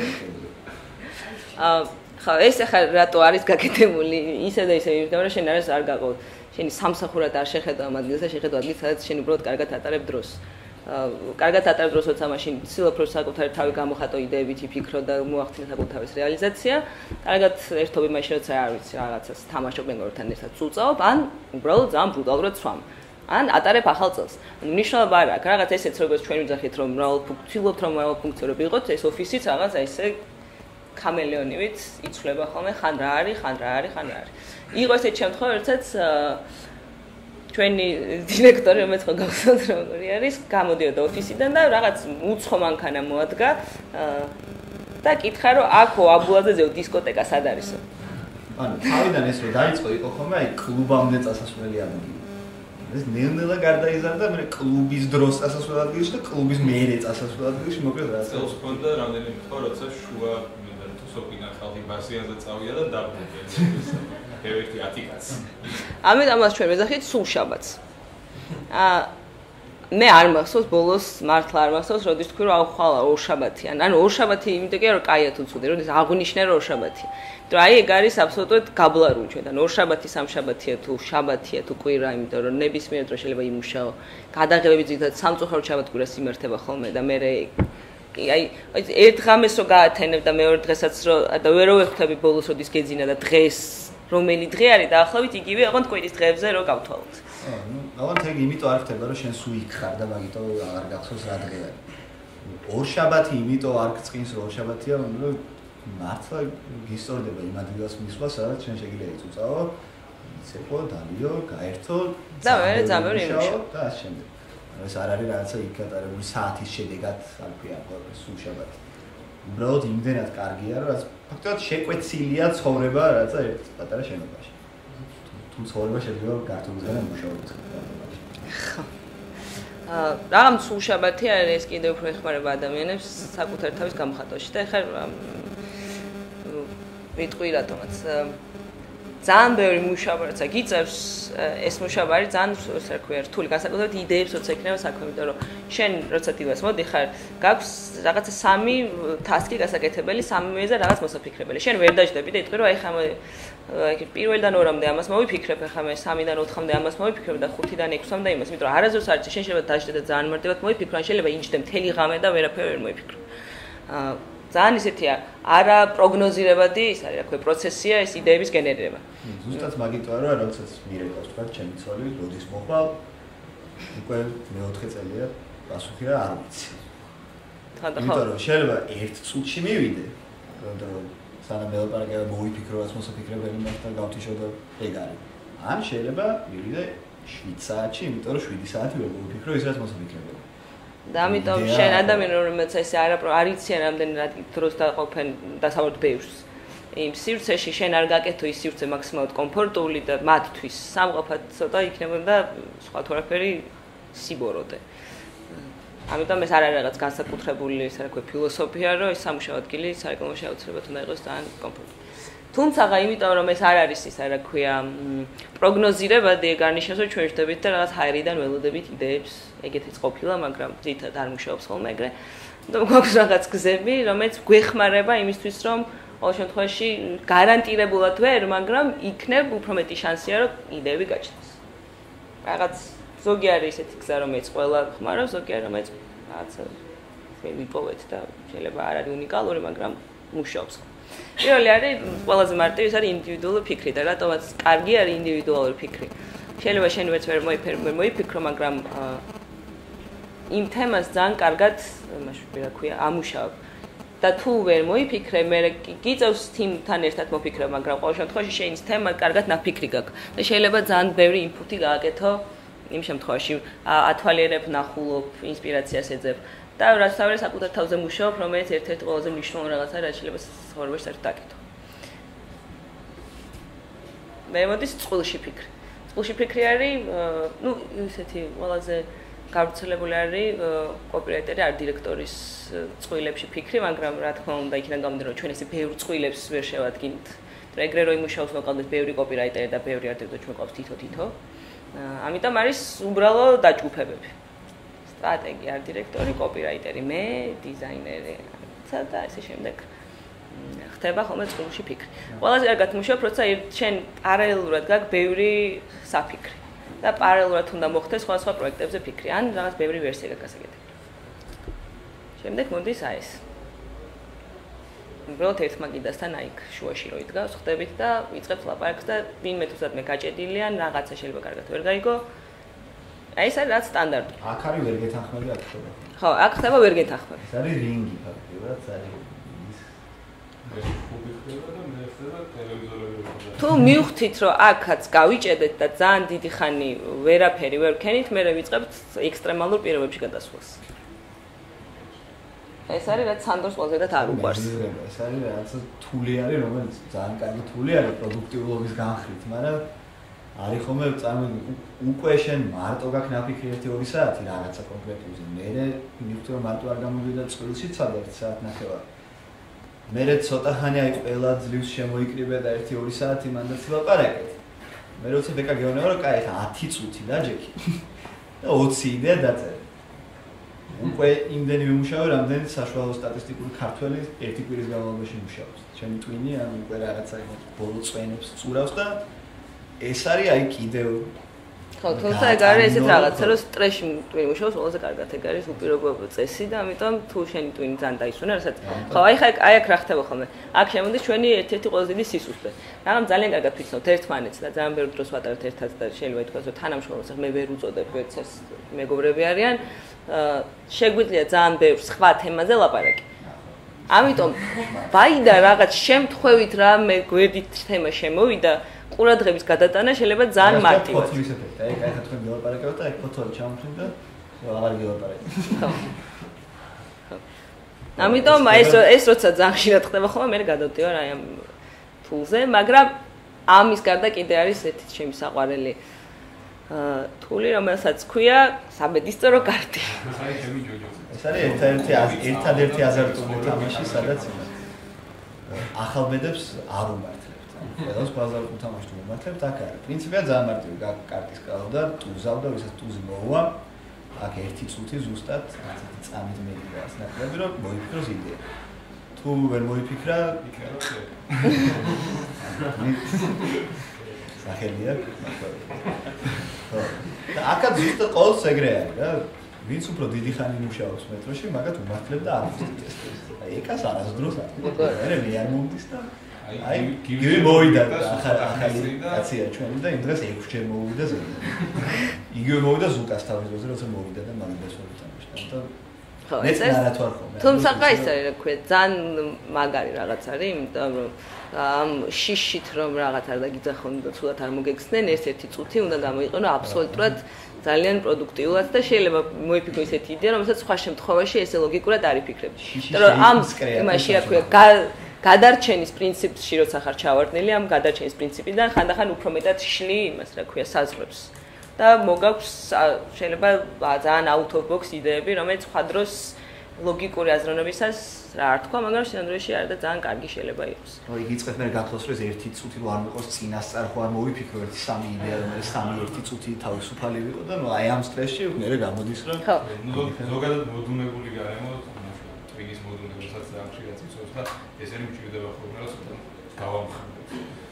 ხო, ეს ახლა რატო არის გაკეთებული? ისე და ისე იმით, რომ შენ არის არ გაყო. შენი სამსახურად არ შეხედა ამ ადგილს და შეხედა ადგილს, სადაც შენ უბრალოდ კარგად ატარებ დროს. კარგად ატარებ დროს, როცა მაშინ ცდილობ რომ საკუთარი თავი გამოხატო იდეებით იფიქრო და მოახდინო საკუთარის რეალიზაცია. კარგად ერთობი მაშინ როცა არ ვიცი რაღაცას თამაშობ მეგობრებთან ერთად წუწავ, ან უბრალოდ ძალიან ბრუტალურად სვამ. ან ატარებ ახალ წელს. ანუ მნიშვნელობა არ აქვს. რაღაც ესეც როგორც ჩვენ ვიძახით რომ მრავალფუნქციურობთ რომ მრავალფუნქციური ვიყოთ, ეს ოფისიც რაღაც ესე კამელეონივით იცვლება ხოლმე, ხან რა არის, ხან რა არის, ხან რა არის. იყო ესეთ შემთხვევა, როდესაც ჩვენი დირექტორი მე ხო გავხსოვთ როგორი არის, გამოდიოდა ოფისიდან და რაღაც უცხო მანქანა მოადგა და კითხა რომ აქო აბულაძეძეო დისკოტეკა სად არისო. ანუ თავიდან ეს რომ დაიწყო იყო ხოლმე აი კლუბამდე წასასვლელი ადგილი. ეს ნელ-ნელა გარდაიზარდა მე კლუბის დროს წასასვლელ ადგილში და კლუბის მერე წასასვლელ ადგილში მოკლედ რა წელს ჰქონდა რამდენიმე ხო როცა შუა თუ სოფინა ხალხი ბასიანზე წავია და დაბრუნდა. ერთი 10 კაცი. ამიტომაც ჩვენ ვეძახით სულ შაბათს. მე არ მახსოვს ბოლოს მართლა არ მახსოვს როდის თქვი რომ ახლა ორშაბათიან. ანუ ორშაბათი იმიტომ კი რომ კაია თუ ცუდი, როდის აღნიშნე რომ ორშაბათია. იმიტომ აი ეგ არის აბსოლუტურად გაბლარული ჩვენთან. ორშაბათი, სამშაბათია თუ შაბათია თუ კვირა, იმიტომ რომ ნებისმიერ დროს შეიძლება იმუშაო. გადაღებები ძირითადად სამწუხაროდ შაბათ-კვირას იმართება ხოლმე და მე აი ერთ ღამეს რო გაათენებ და მეორე დღესაც რო და ვერ ვეხვდები ბოლოს როდის გეძინა და დღეს რომელი დღე არის დაახლოებით იგივე ოღონდ კვირის დღეებზე რო გავთვალოთ. ნუ ალბათ ეგ იმიტომ არ ხდება რომ შენ სულ იქ ხარ და მაგითო აღარ გახსოვს რა დღე არის. ორშაბათი იმიტომ არ გწყინს რომ ორშაბათია, რომ მართლა გისწორდება იმ ადგილას მისვლა, სადაც შენ შეგიძლია იწუწავო, იცეყო, დალიო, გაერთო და მე ძალიან იმუშაო და ამ შემდეგ. ეს არ არის რაღაცა იქ გატარებული საათის შედეგად, არ ქვია, სულ შაბათი. უბრალოდ იმდენად კარგია, რომ ფაქტობრივად შეკვეცილია ცხოვრება რაღაცა ერთ პატარა შენობაში. თუ ცხოვრება შეიძლება გართულისგან მუშაობთ. რაღაც სულ შაბათი არის ეს კიდევ უფრო ეხმარება ადამიანებს საკუთარ თავის გამოხატვაში და ეხლა ვიტყვი რატომაც ძალიან ბევრი მუშაობა როცა გიწევს ეს მუშაობა არის ძალიან ასე ვქვია რთული განსაკუთრებით იდეებს როცა იქნება საქმე იმიტომ რომ შენ როცა დილას მოდიხარ გაქვს რაღაცა 3 ტასკი გასაკეთებელი 3-ზე რაღაც მოსაფიქრებელი შენ ვერ დაждები და იტყვი რომ აი ხა პირველიდან 2-მდე ამას მოვიფიქრებ ახლა მე 3-დან 4-მდე ამას მოვიფიქრებ და 5-დან 6-მდე იმას იმიტომ რომ არასდროს არ იცი შენ შეიძლება დაждე და ძალიან მარტივად მოვიფიქრო ან შეიძლება ინჯდე მთელი ღამე და ვერაფერი ვერ მოვიფიქრო ძალიან ისეთია არა პროგნოზირებადი ის არის რა ქვია პროცესია ეს იდეების გენერირება ზუსტად მაგიტოა რომ როდესაც მირეკავს თქვა ჩემი ცოლი როდის მოხვალ უკვე მე-4 წელია პასუხი რა არ ვიცი იმიტომ რომ შეიძლება 1 წუთში მივიდე რომ სანამ მელაპარაკება მოვიფიქრო რაც მოსაფიქრებელი მასთან გავთიშო და ეგ არის ან შეიძლება მივიდე 7 საათში იმიტომ რომ 7 საათი ვერ მოვიფიქრო ის რაც მოსაფიქრებელი და ამიტომ შენ ადამიანი რომელიც ესე არ იციან რამდენი დროს დაყოფენ დასავლეთ ბევრს იმ სივრცეში შენ არ გაკეთო ის სივრცე მაქსიმალურად კომფორტული და მათთვის სამყოფად ცოტა იქნებოდა სხვა თორაფერი სიბოროტე ამიტომ ეს არ არის რაღაც განსაკუთრებული ეს რა ქვია ფილოსოფია რომ ეს სამუშაო ადგილი საერთოდ შეუძლებლად უნდა იყოს ძალიან კომფორტული თუმცა იმიტომ რომ ეს არ არის ის რა ქვია პროგნოზირებადი ეგ არნიშნავს რომ ჩვენ ვждებით და რაღაც ჰაერიდან ველოდებით იდეებს ეგეთიც ყოფილა მაგრამ ძირითადად არ მუშაობს ხოლმე ეგრე და გვაქვს რაღაც გზები რომელიც გვეხმარება იმისთვის რომ ყოველ შემთხვევაში გარანტირებულად ვერ მაგრამ იქნებ უფრო მეტი შანსია რომ იდეები გაჩნდეს რაღაც ზოგი არის ესეთი გზა რომელიც ყველა ხმარობს ზოგი არის რომელიც რაღაცა ვიპოვეთ და შეიძლება არ არის უნიკალური მაგრამ მუშაობს პირველი არის ყველაზე მარტივი ის არის ინდივიდუალური ფიქრი და რატომაც კარგი არის ინდივიდუალური ფიქრი შეიძლება შენ ვერც ვერ მოიფიქრო მაგრამ იმ თემას ძალიან კარგად მაშინ რა ქვია ამუშავებ და თუ ვერ მოიფიქრე მე გიწევს თიმთან ერთად მოფიქრებ მაგრამ ყოველ შემთხვევაში შენის თემა კარგად ნაფიქრი გაქვს და შეიძლება ძალიან ბევრი ინფუტი გააკეთო იმ შემთხვევაში ათვალიერებ ნახულობ ინსპირაციას ეძებ და რაც თავი საკუთარ თავზე მუშაობ რომელიც ერთ-ერთი ყველაზე მნიშვნელოვანი რაღაცა რაც შეიძლება ცხოვრებაში საერთოდ აკეთო მე მოდის წყულში ფიქრი წყულში ფიქრი არის ნუ ისეთი ყველაზე გავრცელებული არის კოპირაიტერი არ დირექტორის წყვილებში ფიქრი მაგრამ რა თქმა უნდა იქიდან გამომდინარე რომ ჩვენ ესე ბევრ წყვილებს ვერ შევადგინთ ეგრე რომ იმუშაობს მოყავდეთ ბევრი კოპირაიტერი და ბევრი არ დირექტორი ჩვენ ყავს თითო ამიტომ არის უბრალო დაჯგუფებები სტრატეგი არ დირექტორი კოპირაიტერი მე დიზაინერი და ესე შემდეგ ხდება ხოლმე წყულში ფიქრი ყველაზე კარგად მუშაობ როცა შენ პარალელურად გაქვს ბევრი საფიქრი და პარალელურად უნდა მოხდეს სხვა პროექტებზე ფიქრი ან რაღაც ბევრი ვერსია გაქვს გასაკეთებელი შემდეგ მოდის აი ეს უბრალოდ ერთმა კიდასთან აიქ შუაში რო იდგავს ხდებით და ვიწყებთ ლაპარაკს და ვინმე თუსაც მე გაჭედილი ან რაღაცა შეიძლება კარგად ვერ გაიგო აი ეს არის რაც სტანდარტი აქ არის ვერ გეთანხმები აქ ხდება ხო აქ ხდება ვერ გეთანხმები ეს არის რინგი ფაქტიურად არის თუ მივხვდით რომ აქაც გავიჭედეთ და ძალიან დიდი ხანი ვერაფერი ვერ ვქენით მე ვიწყებთ ექსტრემალურ პირობებში გადასვლას ეს არის რაც სანდროს ყველაზე და არ უყვარს ეს არის რაც თული არის რომელიც ძალიან კარგი თული არის პროდუქტიულობის განხრით მაგრამ არის ხომ უკვე შენ მარტო გაქვს ნაფიქრი 1-2 საათი რაღაცა კონკრეტულზე მე მივხვდი რომ მარტო არ გამოვიდა წყვილში ცალ 1 საათ ნახევარი მე ცოტა ხანი აი ყველა ძლივს შემოიკრიბე და 1-2 საათი მანდაც ვილაპარაკეთ მე როცა ბეკა გეუბნება რომ კაი 10 წუთი დაჯექი და 20 იდეა დაწერე უკვე იმდენი ვიმუშავე რამდენი საშუალო სტატისტიკური ქართველი ერთი კვირის განმავლობაში მუშაობს ჩემი ტვინი ან უკვე რაღაცა ბოლო წვენებს წურავს და ეს არის აი კიდევ ხო თუმცა ეგ არის ესეთ რაღაცა რომ სტრესში ტვინი მუშაობს ყველაზე კარგად ეგ არის უპირობო წესი და ამიტომ თუ შენი ტვინი ძალიან დაისვენა რასაც ხო აი აქ რა ხდება ხოლმე აქ შემოდის ჩვენი ერთ-ერთი ყველაზე დიდი სისუსტე მაგრამ ძალიან კარგად ვიცნობთ ერთმანეთს და ძალიან ბევრ დროს ვატარებთ ერთად და შეიძლება ითქვას რომ თანამშრომლობს მე ვერ უწოდებ ვერც ეს მეგობრები არიან შეგვიძლია ძალიან ბევრ სხვა თემაზე ლაპარაკი ამიტომ ვაიდა რაღაც შემთხვევით რა მე გვერდით თემა შემოვიდა ყურადღების გადატანა შეიძლება ძალიან მარტივად. ფოთლის ეფექტი. აი, კაითა თქვენ გელაპარაკებთ და აი ფოთოლი ჩამოთვლით და აღარ გელაპარაკებთ. ხო. ამიტომ აი ეს როცა ძალიან ხშირად ხდება ხოლმე მე გადავდივარ აი ამ თულზე, მაგრამ ამის გარდა კიდე არის ესეთი ჩემი საყვარელი თული, რომელსაც ქვია სამედისწერო კარტი. ეს არის ერთადერთი აზარტული თამაში, სადაც ახალბედებს არ უმართლებთ. ყველას ბაზარულ თამაშს უმართლებთ, აქ არის. პრინციპია ძალიან მარტივი, კარტის ყავდა, ტუზავდა, ვისაც ტუზი მოვა, აქ ერთი წუთი ზუსტად წამით მედია ასე ნაკლები, რომ მოიფიქროს იდეა. თუ ვერ მოიფიქრა, იქნება. სახელია. ხო. და აქაც ზუსტად ყოველს ეგრე არის რა. ვინც უფრო დიდი ხანი მუშაობს მეტროში, მაგათ უმართლებდა აგვისტის ტესტებს. აი ეკას არასდროს არ. მე არ მომდის და აი გივი მოვიდა ახალი კაცია ჩვენი და იმ დღეს 6 ჯერ მოვიდა ზე. იგივე მოვიდა ზუკას თავის დროზე, როცა მოვიდა და მაგას ვერ თამაშობდა და ხო, ეს თუმცა ის არის, რა ქვია, ძალიან მაგარი რაღაც არის, იმიტომ რომ ამ შიშით რომ რაღაც არ დაგიძახონ და ცუდად არ მოგექცნენ, ეს 1 წუთი უნდა გამოიყენო აბსოლუტურად ძალიან პროდუქტიულად და შეიძლება მოიფიქრო ისეთი იდეა, რომელსაც სხვა შემთხვევაში ესე ლოგიკურად არ იფიქრებდი. იმიტომ რომ ამ იმაში რა ქვია, გადარჩენის პრინციპში როცა ხარ ჩავარდნილი, ამ გადარჩენის პრინციპიდან ხანდახან უფრო მეტად შლი იმას, რა ქვია, საზღვრებს. და მოგაქვს შეიძლება ძალიან out of box იდეები, რომელიც სხვა დროს ლოგიკური აზროვნებისას რა არ თქვა, მაგრამ შემდგომში არის და ძალიან კარგი შეიძლება იყოს. ნუ იგი იწყებს მე გახსოვს რომ 1 წუთი რო არ მიყოს წინასწარ ხო არ მოვიფიქრო 1-3 იდეა რომ 1 წუთი თავისუფალი ვიყო და ნუ აი ამ სტრესში მე გამოდის რომ ზოგადად მოდუნებული გარემო ტრიგის მოდუნებასაც ძალიან ხშირად იწევს და ესენი მჭირდება ხოლმე რომ გავამხნევთ.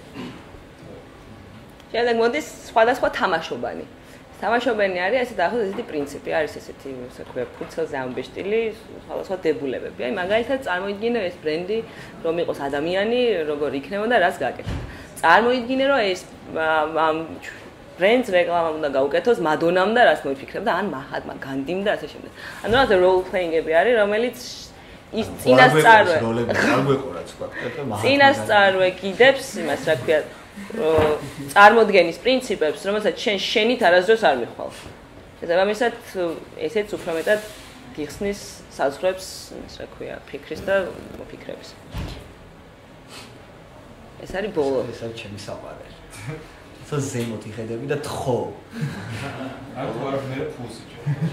შემდეგ მოდის სხვადასხვა თამაშობანი. თამაშობანი არის ესე დაახლოებით ესეთი პრინციპი, არის ესეთი, ასე ვქვია, ფუცელზე ამბეშტილი, სხვადასხვა დებულებები. აი მაგალითად წარმოიდგინე ეს ბრენდი, რომ იყოს ადამიანი, როგორ იქნებოდა, რას გაკეთებდა. წარმოიდგინე, რომ ეს ამ ბრენდს რეკლამა უნდა გაუკეთოს მადონამ და რას მოიფიქრებდა, ან მაჰატმა განდიმ და ასე შემდეგ. ანუ რა როლ პლეინგები არის, რომელიც ის წინასწარვე წინასწარვე კიდებს იმას რა ქვია წარმოდგენის პრინციპებს, რომელსაც შენით არასდროს არ მიხვალ. შესაბამისად, ესეც უფრო მეტად გიხსნის საზღვრებს, იმას რა ქვია, ფიქრის და მოფიქრების. ეს არის ბოლო. ეს არის ჩემი საყვარელი. ისა ზემოთ იხედები და თხო. არ ვარ მე ფულსი.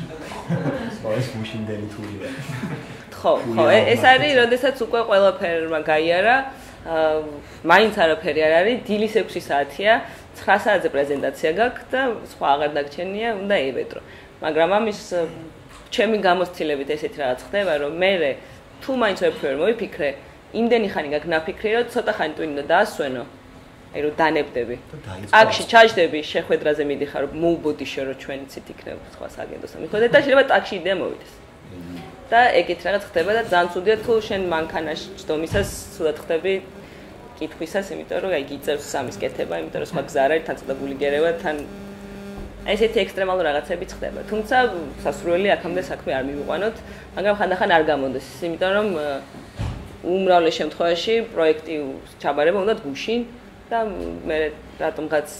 ეს მუშინდელი თულია. ხო, ეს არის, როდესაც უკვე ყველაფერმა გაიარა. მაინც არაფერი არ არის, დილის 6 საათია, 9 საათზე პრეზენტაცია გაქვს და სხვა აღარ დაგჩენია, უნდა ევედრო. მაგრამ ამის ჩემი გამოცდილებით ესეთი რაღაც ხდება, რომ მე თუ მაინც ვერ მოვიფიქრე, იმდენი ხანი გაქვს ნაფიქრი, რომ ცოტა ხანი თუ უნდა დაასვენო. აი რომ დანებდები. ტაქსში ჩაჯდები, შეხვედრაზე მიდიხარ, მოუბოდიშო, რომ ჩვენ ცით იქნება სხვა სააგენტოს მიხვდეთ და შეიძლება ტაქსში იდეა მოვიდეს. და ეგეთ რაღაც ხდება და ძალიან ცუდია თუ შენ მანქანაში ჯდომისას ცუდად ხდები კითხვისას, იმიტომ რომ აი გიწევს სამის კეთება, იმიტომ რომ სხვა გზა არ არის, თან ცოტა გული გერევა, თან ესეთი ექსტრემალური რაღაცებიც ხდება. თუმცა სასურველი აქამდე საქმე არ მივიყვანოთ, მაგრამ ხანდახან არ გამოდის, იმიტომ რომ უმრავლეს შემთხვევაში პროექტი ჩაბარება უნდა გუშინ და მე რატომღაც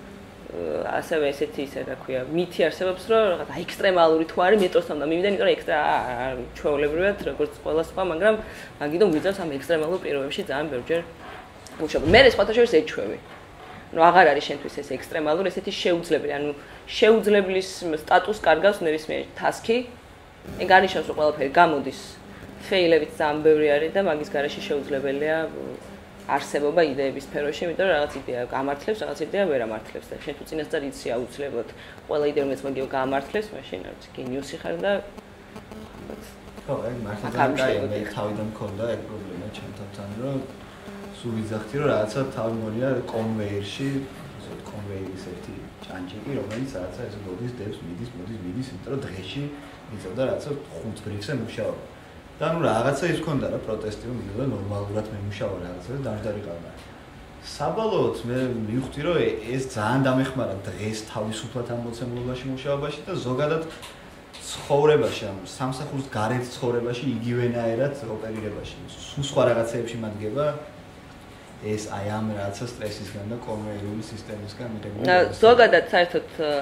ასევე ესეთი ისე რა ქვია, მითი არსებობს, რომ რაღაც ექსტრემალური თუ არის მეტროსთან და მივიდა, იმიტომ რომ ექსტრა ჩვეულებრივად როგორც ყველა სხვა, მაგრამ მაგიდან გვიძავს ამ ექსტრემალურ პირობებში ძალიან ბევრჯერ მუშაობა. მე სხვათა შორის ეჩვევი. ну აღარ არის შენთვის ეს ექსტრემალური, ესეთი შეუძლებელი, ანუ შეუძლებლის სტატუსს კარგავს ნებისმიერ ტასკი. ეგ არნიშნავს რომ ყველაფერი გამოდის. ფეილებიც ძალიან ბევრი არის და მაგის გარეშე შეუძლებელია არსებობა იდეების სფეროში, იმიტომ რომ რაღაც იდეა გამართლებს, რაღაც იდეა ვერ ამართლებს და შენ თუ წინასწარ იცი აუცილებლად ყველა იდეა რომელიც მაგიო გამართლებს, მაშინ არის გენიუსი ხარ და ხო, ეგ მართლა კაია, მე თავიდან მქონდა ეგ პრობლემა ჩემთან, რომ სულ ვიძახდი რომ რაღაცა თავი მორია კონვეიერში, ზოგადად კონვეიერის ერთი ჭანჭიკი, რომელიც რაღაცა ეს მოდის, დევს, მიდის, იმიტომ რომ დღეში მიწევდა რაღაცა 5 ბრიქსზე მუშაობა. და ნუ რაღაცა ის ქონდა რა პროტესტი რომ მიდოდა ნორმალურად მემუშავა რაღაცა და დაждარი ყავდა. საბოლოოდ მე მივხვდი რომ ეს ძალიან დამეხმარა დღეს თავისუფლად ამ მოცემულობაში მუშაობაში და ზოგადად ცხოვრებაში, ანუ სამსახურის გარეთ ცხოვრებაში იგივენაირად ოპერირებაში. სულ სხვა რაღაცეებში მადგება ეს აი ამ რაღაცა სტრესისგან და კონვეიერული სისტემისგან მიღებული. ზოგადად საერთოდ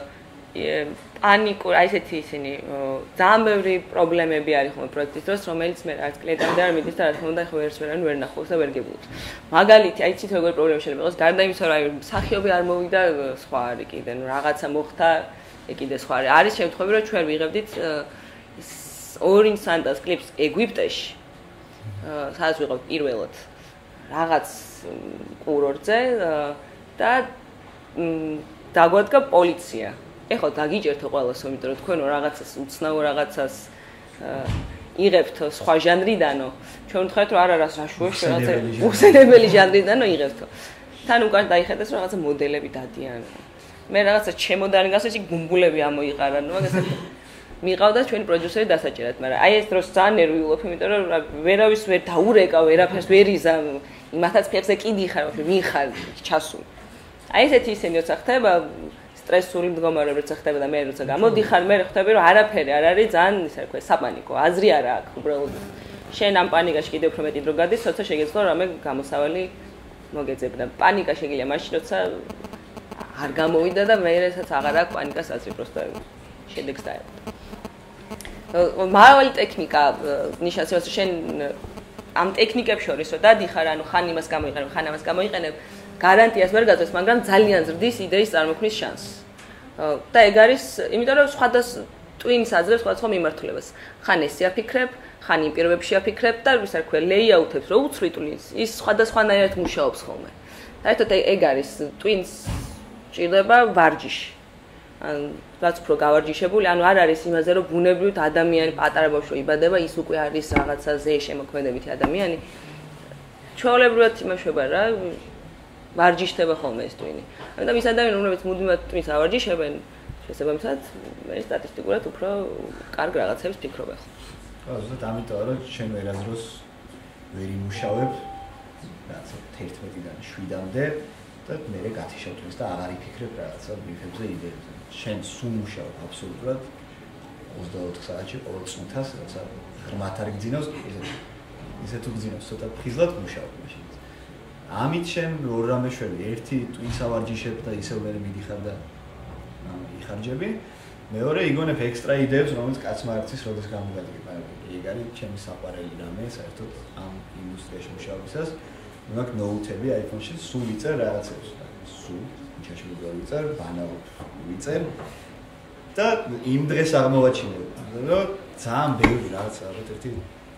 პანიკურ, აი ესეთი ისინი ძალიან ბევრი პრობლემები არის ხოლმე პროექტის დროს, რომელიც მე არც კლიენტამდე არ მიდის და რა თქმა უნდა ხო ერთს ვერ ნახავს და ვერ გებულობს. მაგალითი, აი ცით როგორი პრობლემა შეიძლება იყოს, გარდა იმისა, რომ აი მსახიობი არ მოვიდა, სხვა არის კიდე, ნუ რაღაცა მოხდა, ეგ კიდე სხვა არის. არის შემთხვევები, რომ ჩვენ ვიღებდით ორინ სანტას კლიპს ეგვიპტეში. სადაც ვიყავთ პირველად. რაღაც კურორტზე და დაგვადგა პოლიცია. ეხლა დაგიჭერთო ყველას, იმიტომ რომ თქვენო რაღაცას უცნაურ რაღაცას იღებთ სხვა ჟანრიდანო. ჩვენ ვთქვათ რომ არა რაშუაში რაღაცა უხსენებელი ჟანრიდანო იღებთო. თან უკან დაიხედეს რომ რაღაცა მოდელები დადიან. მე რაღაცა ჩემოდანი გასვეში გუმბულები ამოიყარა, ნუ მაგას მიყავდა ჩვენი პროდიუსერი დასაჭერად, მაგრამ აი ეს დროს ძალიან ნერვიულობ, იმიტომ რომ ვერავის ვერ დაურეკა, ვერაფერს ვერ იზა, იმათაც ფეხზე კიდი ხარ, მიხარ ჩასული. აი ესეთი ისინი როცა ხდება სტრესული მდგომარეობა როცა ხდება და მე როცა გამოდიხარ, მე ხვდები რომ არაფერი არ არის, ძალიან ისე რა ქვია, საპანიკო, აზრი არა აქვს უბრალოდ. შენ ამ პანიკაში კიდევ უფრო მეტი დრო გადის, როცა შეგეძლო რამე გამოსავალი მოგეძებნა. პანიკა შეგიძლია მაშინ როცა არ გამოვიდა და მე რასაც აღარ აქვს პანიკას აზრი, просто შედეგს დაევა. მრავალი ტექნიკა ნიშნავს იმას, რომ შენ ამ ტექნიკებს შორის რომ დადიხარ, ანუ ხან იმას გამოიყენებ, ხან ამას გამოიყენებ, გარანტიას ვერ გაძლევს, მაგრამ ძალიან ზრდის იდეის წარმოქმნის შანსს. და ეგ არის, იმიტომ რომ სხვადასხვა ტვინის აძლევს სხვადასხვა მიმართულებას. ხან ესე აფიქრებ, ხან იმ პირობებში აფიქრებ და ისა რა ქვია, ლეიაუთებს რო უცვლი ტვინს, ის სხვადასხვანაირად მუშაობს ხოლმე. საერთოდ ეგ არის ტვინს ჭირდება ვარჯიში. ან რაც უფრო გავარჯიშებული, ანუ არ არის იმაზე, რომ ბუნებრივად ადამიანი პატარა ბავშვი იბადება, ის უკვე არის რაღაცაზე შემოქმედებითი ადამიანი. ჩვეულებრივად იმაშობა რა, ვარჯიშდება ხოლმე ეს ტვინი. ამიტომ ის ადამიანები, რომლებიც მუდმივად ტვინს ავარჯიშებენ, შესაბამისად, მე სტატისტიკურად უფრო კარგ რაღაცებს ფიქრობენ. ხო, ზუსტად ამიტომ რომ ჩვენ ვერაზროს ვერ იმუშავებ, რაღაცა 11-დან 7-მდე და მე გათიშავთ ეს და აღარ იფიქრებ რაღაცა ბიფებზე იდეებზე. შენ სულ მუშაობ აბსოლუტურად 24 საათში ყოველ წუთას, რაცა ღრმათ არ გძინავს, ისე თუ გძინავს, ცოტა ფხიზლად მუშაობ მაშინ. ამით შენ ორ რამე შვები, ერთი ტვინს ავარჯიშებ და ისევ ვერ მიდიხარ და იხარჯები. მეორე იგონებ ექსტრა იდეებს, რომელიც კაცმა არ იცის, როდის გამოგადგება. ეგ არის ჩემი საყვარელი რამე, საერთოდ ამ ინდუსტრიაში მუშაობისას. მაგ ნოუთები iPhone-ში სულ ვიწერ რაღაცებს. სულ ჩაშლი გავიწერ, ბანალობ ვიწერ და იმ დღეს აღმოვაჩინე, რომ ძალიან ბევრი რაღაცა, ერთ-ერთი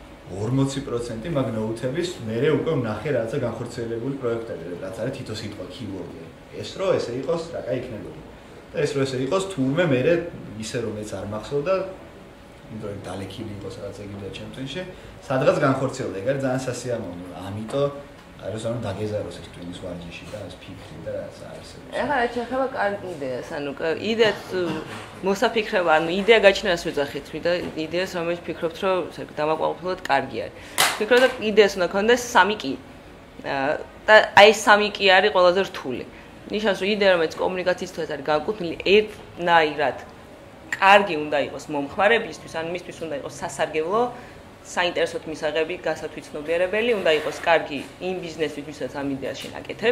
40% მაგ ნოუთების მე უკვე ვნახე რაღაცა განხორციელებული პროექტები, რაც არის თითო სიტყვა keyword-ი. ეს რო ესე იყოს, რა კაი იქნებოდა. და ეს რო ესე იყოს, თურმე მე ისე რომ ეს არ მახსოვდა, იმიტომ რომ დალექილი იყოს რაღაცა გინდა ჩემ წინში, სადღაც განხორციელდა, ეგ არის ძალიან სასიამოვნო. ამიტომ არის ანუ დაგეზაროს ეს ტვინის ვარჯიში და ეს ფიქრი და რაც არსებობს. ეხლა რაც ეხება კარგი იდეას, ანუ იდეაც მოსაფიქრება, ანუ იდეა გაჩნებას ვეძახით, და იდეას რომელიც ფიქრობთ, რომ დამაკმაყოფილებლად კარგი არის. ფიქრობთ, რომ იდეას უნდა ქონდეს 3 კი. და აი 3 კი არის ყველაზე რთული. ნიშნავს, რომ იდეა რომელიც კომუნიკაციისთვის არის განკუთვნილი, ერთნაირად კარგი უნდა იყოს მომხმარებლისთვის, ან მისთვის უნდა იყოს სასარგებლო საინტერესოდ მისაღები, გასათვითცნობიერებელი, უნდა იყოს კარგი იმ ბიზნესთვის, ვისაც ამ იდეას შენ აკეთებ.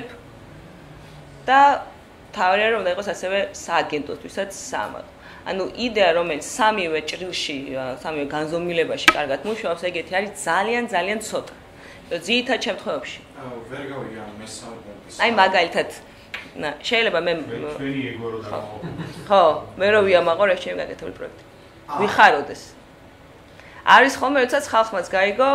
და თავი რომ უნდა იყოს ასევე სააგენტოსთვისაც საამაყო. ანუ იდეა, რომელიც სამივე ჭრილში, სამივე განზომილებაში კარგად მუშაობს, ეგეთი არის ძალიან ცოტა. ძირითად შემთხვევებში. ვერ გავიგე ამ მესამედის. აი მაგალითად, შეიძლება მე ჩვენი ეგო რო დავაყო. ხო, მე რო ვიამაყო ეს ჩემი გაკეთებული პროექტი. ვიხაროდეს. არის ხოლმე, როდესაც ხალხმაც გაიგო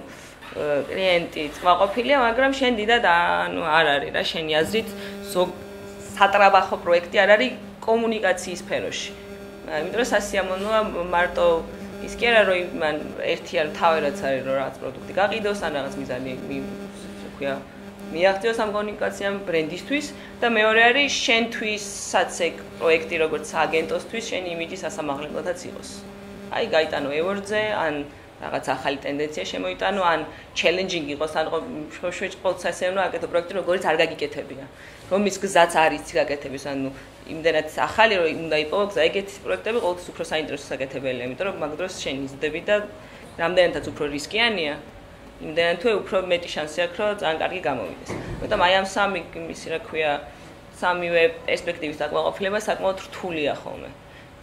კლიენტი წმაყოფილია, მაგრამ შენ დიდად ანუ არ არის რა შენი აზრით სატრაბახო პროექტი არ არის კომუნიკაციის სფეროში. იმიტომ რომ სასიამოვნოა მარტო ის კი არა რომ მან ერთი არ თავი რაც არის რომ რაღაც პროდუქტი გაყიდოს ან რაღაც მიზანი თქვია მიაღწიოს ამ კომუნიკაციამ ბრენდისთვის და მეორე არის შენთვისაც ეგ პროექტი როგორც აგენტოსთვის შენი იმიჯი სასამაღლებლოდაც იყოს. აი გაიტანო ევორდზე ან რაღაც ახალი ტენდენცია შემოიტანო ან ჩელენჯინგ იყოს ან ყოველთვის ასე უნდა აკეთო პროექტი როგორც არ გაგიკეთებია. რომის გზაც არის გაკეთების ანუ იმდენად ახალი რომ უნდა იპოვო გზა ეგეთი პროექტები ყოველთვის უფრო საინტერესო საკეთებელია, იმიტომ რომ მაგ დროს შენ იზრდები და რამდენადაც უფრო რისკიანია, იმდენად თუ უფრო მეტი შანსი აქვს რომ ძალიან კარგი გამოვიდეს. მაგრამ აი ამ სამი ისი რა ქვია სამივე პერსპექტივის დაკმაყოფილება საკმაოდ რთულია ხოლმე.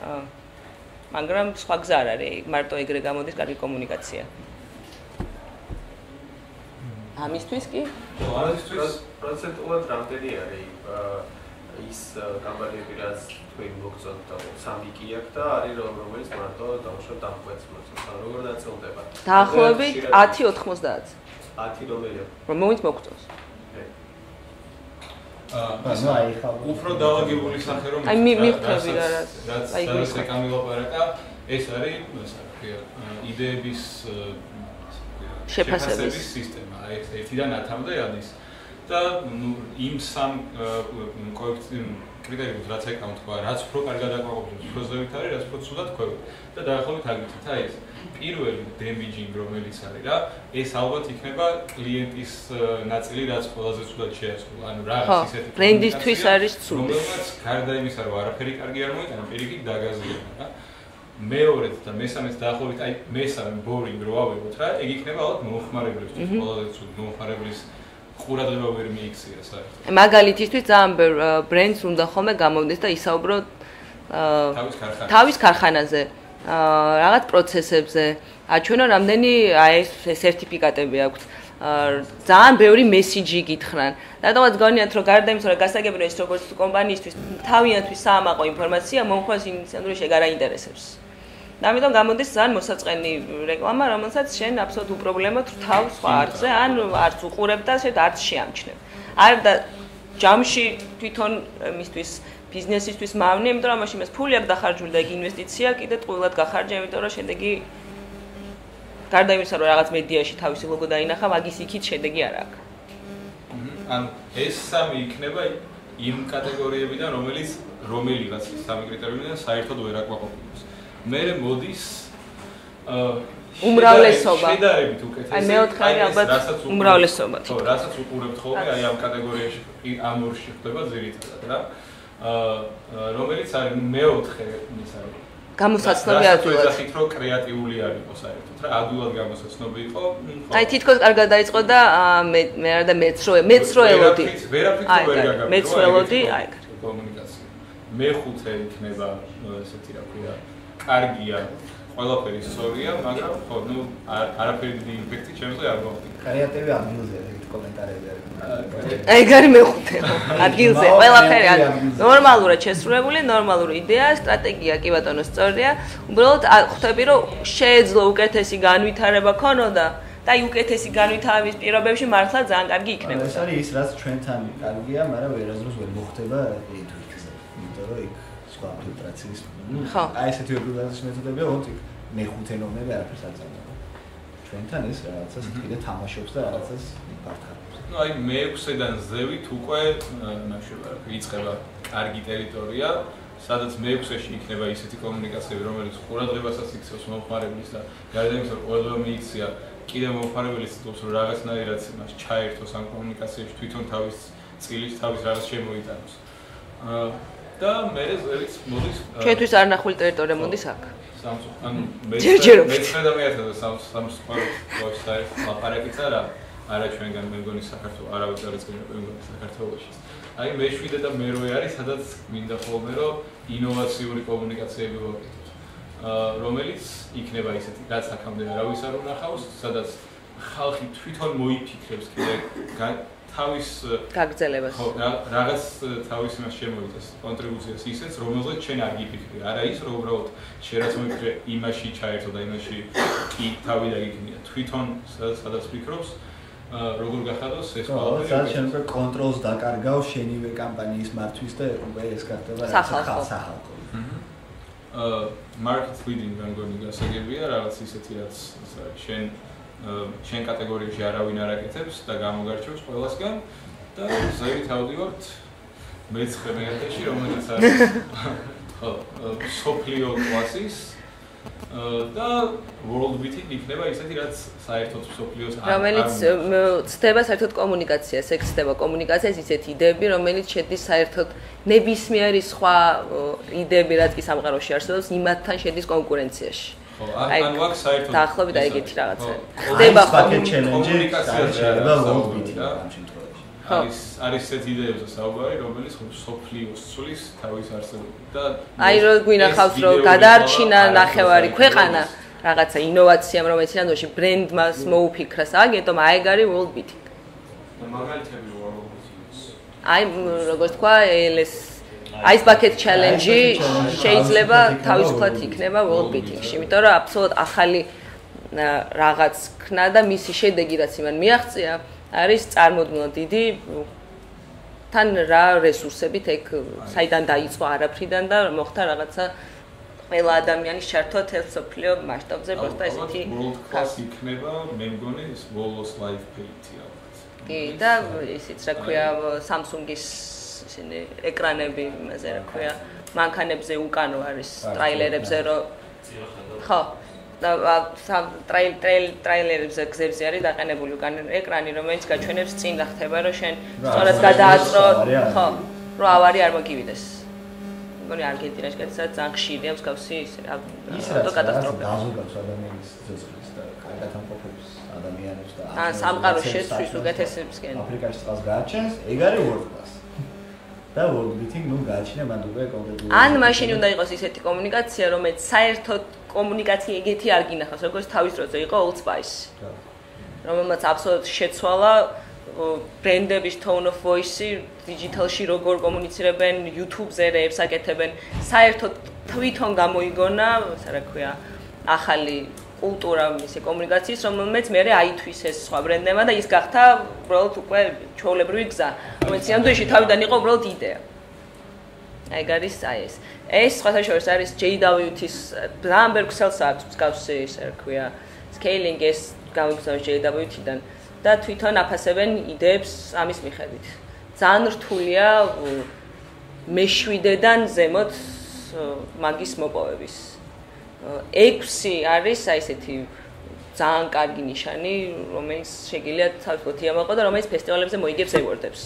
მაგრამ სხვა გზა არ არის, მარტო ეგრე გამოდის კარგი კომუნიკაცია. ამისთვის კი? ამისთვის პროცენტულად რამდენი არის ის კამპანიები რაც თქვენ მოგწონთ და სამი კი აქვს და არის რომელიც მარტო დავუშვათ დამკვეთს მოწონს. როგორ დაწოლდება? დაახლოებით 10-90. 10 რომელია? რომელიც მოგწონს. უფრო დაალაგებული სახე რომ აი მივხვდები რა რაც ეკამი ლაპარაკა ეს არის იდეების შეფასების სისტემა აი ერთიდან 10-მდე არის და იმ სამ კრიტერიუმს რაც ეკავ თქვა რაც უფრო კარგად აკმაყოფილებს უფრო ზევით არის რაც უფრო ცუდად ხვევით და დაახლოებით აგითით აი ეს პირველი დემიჯინგ რომელიც არის რა ეს ალბათ იქნება კლიენტის ნაწილი რაც ყველაზე ცუდად შეასრულა ანუ რაღაც ისეთი ბრენდისთვის არის ცუდი რომელმაც გარდა იმისა რომ არაფერი კარგი არ მოიტანა პირიქით დაგაზიანა რა მეორედ და მესამეც დაახლოებით აი მესამე ბორინგ რო ავიღოთ რა ეგ იქნება ალბათ მომხმარებლისთვის ყველაზე ცუდი მომხმარებლის ყურადღება ვერ მიიქცია საერთოდ მაგალითისთვის ძალიან ბევრ ბრენდს უნდა ხოლმე გამოვიდეს და ისაუბროთ თავის ქარხანაზე რაღაც პროცესებზე აჩვენო რამდენი აი ეს სერტიფიკატები აქვს ძალიან ბევრი მესიჯი გითხრან რადგანაც გონიათ რომ გარდა იმისა რომ გასაგებია ეს როგორც კომპანიისთვის თავიანთვის საამაყო ინფორმაცია მომხმარს ინიციატიურ შეგარ აინტერესებს და ამიტომ გამოდის ძალიან მოსაწყენი რეკლამა რომელსაც შენ აბსოლუტ უპრობლემოდ რთავ სხვა არხზე ან არც უყურებ და შენ არც შეამჩნევ არ და ჯამში თვითონ მისთვის ბიზნესისთვის მავნე, იმიტომ რომ მაშინ მას ფული აქვს დახარჯული და ეგ ინვესტიცია კიდე ტყუილად გახარჯა, იმიტომ რომ შედეგი გარდა იმისა რომ რაღაც მედიაში თავისი ლოგო დაინახა, მაგის იქით შედეგი არ აქვს. ანუ ეს სამი იქნება იმ კატეგორიებიდან, რომელიღაც სამი კრიტერიუმიდან საერთოდ ვერ აკმაყოფილებს. მე მოდის უმრავლესობა. შედარებით უკეთესი. აი მეოთხე არის ალბათ უმრავლესობა. ხო, რასაც უყურებთ ხოლმე, აი ამ კატეგორიაში ამ ორში ხდება ძირითადად რა. რომელიც არის მეოთხე ის არის გამოსაცნობი ადვილად. ეს რომ კრეატიული არ იყოს საერთოდ რა ადვილად გამოსაცნობი იყო. აი თითქოს კარგად დაიწყო და მე არა და მეც რო ელოდი. ვერაფრით ვერ გაგაგებია. მეც რო ელოდი, აი კომუნიკაცია. მეხუთე იქნება ესეთი რა ქვია, კარგია, ყველაფერი სწორია, მაგრამ ხო, ნუ არაფერი დიდი იმპექტი ჩემზე არ მოხდა. კრეატივი ადგილზე კომენტარები არის. ეგ არის მეხუთე. ადგილზე ყველაფერი არის ნორმალურად შესრულებული, ნორმალური იდეა, სტრატეგია კი ბატონო სწორია. უბრალოდ ხვდები რომ შეეძლო უკეთესი განვითარება ქონოდა და აი უკეთესი განვითარების პირობებში მართლა ძალიან კარგი იქნება. ეს არის ის რაც ჩვენთან კარგია, მაგრამ ვერასდროს ვერ მოხდება ინტუიტივზე. იმიტომ რომ იქ სხვა ფილტრაციის აი ესეთი ფილტრაციის მეთოდებია, ოღონდ იქ მეხუთე ნომერი არაფერს არ წამოვა. ჩვენთან ეს რაღაცას კიდე თამაშობს და რაღაცას ფართავს. ნუ აი მე-6-დან ზევით უკვე ნაშება იწყება კარგი ტერიტორია, სადაც მე-6-ში იქნება ისეთი კომუნიკაციები, რომელიც ყურადღებასაც იქცევს მომხმარებლის და გარდა იმისა, რომ ყურადღება მიიქცია, კიდევ მომხმარებლის ცდილობს, რომ რაღაცნაირად მას ჩაერთოს ამ კომუნიკაციებში, თვითონ თავის წილის, თავის რაღაც შემოიტანოს. და მე ზევით მოდის ჩვენთვის არ ნახული ტერიტორია მოდის აქ. ანუ მე-9 და მე-10 სამსხვერპლოს ლაპარაკიც არა ჩვენგან მე მგონი საქართველოს არავის არ ეცემა მე მგონი საქართველოში. აი მე-7 და მე-8 არის, სადაც მინდა ხოლმე რომ ინოვაციური კომუნიკაციები ვაკეთოთ. რომელიც იქნება ისეთი, რაც აქამდე არავის არ უნახავს, სადაც ხალხი თვითონ მოიფიქრებს კიდე თავის გაგრძელებას. ხო, რაღაც თავის იმას შემოიწეს კონტრიბუციას ისეც, რომელზეც შენ არ გიფიქრი. არა ის, რომ უბრალოდ შენ რაც მოიფიქრე, იმაში ჩაერთო და იმაში კი თავი დაგიგნია. თვითონ სადაც ფიქრობს, როგორ გახადოს ეს ყველაფერი. სადაც შენ უკვე კონტროლს დაკარგავ შენივე კამპანიის მართვის და უკვე ეს გახდება სახალხო. market leading მე მგონი გასაგებია, რაღაც ისეთი რაც შენ კატეგორიაში არავინ არ აკეთებს და გამოგარჩევს ყველასგან და ზევით ავდივართ მე-9-ში, რომელიც არის ხო, სოფლიო კლასის და world beating იქნება ისეთი, რაც საერთოდ სოფლიოს რომელიც ცდება საერთოდ კომუნიკაციას, ეგ ცდება კომუნიკაციას ისეთი იდეები, რომელიც შედის საერთოდ ნებისმიერი სხვა იდეები, რაც კი სამყაროში არსებობს, იმათთან შედის კონკურენციაში. ანუ აქ საერთოდ დაახლოებით აი ეგეთი რაღაცა. ხდება კომუნიკაცია და world beating ამ შემთხვევაში. არის ესეთი იდეებზე საუბარი, რომელიც სოფლიოს ცვლის თავის არსებობით და აი რო გვინახავს რომ გადაარჩინა ნახევარი ქვეყანა რაღაცა ინოვაციამ რომელიც ინდოეთში ბრენდმას მოუფიქრა სააგენტომ აი ეგ არის world beating. მაგალითები world beating-ის. აი როგორც თქვა LS Ice bucket challenge შეიძლება თავისუფლად იქნება world beating-ში, იმიტომ რომ აბსოლუტ ახალი რაღაც ქნა და მისი შედეგი რაც იმან მიაღწია არის წარმოუდგენლად დიდი თან რა რესურსებით ეგ საიდან დაიწყო არაფრიდან და მოხდა რაღაცა ყველა ადამიანის ჩართვა თელს სოფლიო მასშტაბზე პროსტა ესეთი world class იქნება მე მგონი ეს Volos Live Page ალბათ. კი და ისიც რა ქვია Samsung-ის ისინი ეკრანები იმაზე რა ქვია მანქანებზე უკანო არის ტრაილერებზე რომ ხო და ტრაილერებზე გზებზე არის დაყენებული უკან ეკრანი რომელიც გაჩვენებს წინ რა ხდება რომ შენ სწორად გადააწრო ხო რომ ავარი არ მოგივიდეს მგონი არგენტინაში კაცად ძალიან ხშირია მსგავსი ავტო კატასტროფა გაზოგავს ადამიანის ძოძღვის და კარგად ამყოფებს ადამიანებს და ან სამყაროს შეცვლის უკეთესებისკენ აფრიკაში წყალს გააჩენს ეგ არის world class და world beating ნუ გააჩინა მან უკვე კონკრეტულად ან მაშინ უნდა იყოს ისეთი კომუნიკაცია რომელიც საერთოდ კომუნიკაცია ეგეთი არ გინახავს როგორც თავის დროზე იყო Old Spice რომელმაც აბსოლუტ შეცვალა ბრენდების tone of voice-ი digital-ში როგორ კომუნიცირებენ YouTube-ზე რეებს აკეთებენ საერთოდ თვითონ გამოიგონა რა ქვია ახალი კულტურა მისი კომუნიკაციის რომელმაც მე აითვისეს სხვა ბრენდებმა და ის გახდა უბრალოდ უკვე ჩვეულებრივი გზა რომელიც სამდროში თავიდან იყო უბრალოდ იდეა ეგ არის ეს სხვათა შორის არის JWT-ის ძალიან ბევრ ქსელს აქვს მსგავსი რა ქვია scaling ეს გამიგზავნა JWT-დან და თვითონ აფასებენ იდეებს ამის მიხედვით. ძალიან რთულია მე-7-დან ზემოთ მაგის მოპოვების. 6 არის აი ესეთი ძალიან კარგი ნიშანი, რომელიც შეგიძლია თავისუფლად იამაყო და რომელიც ფესტივალებზე მოიგებს ევორდებს.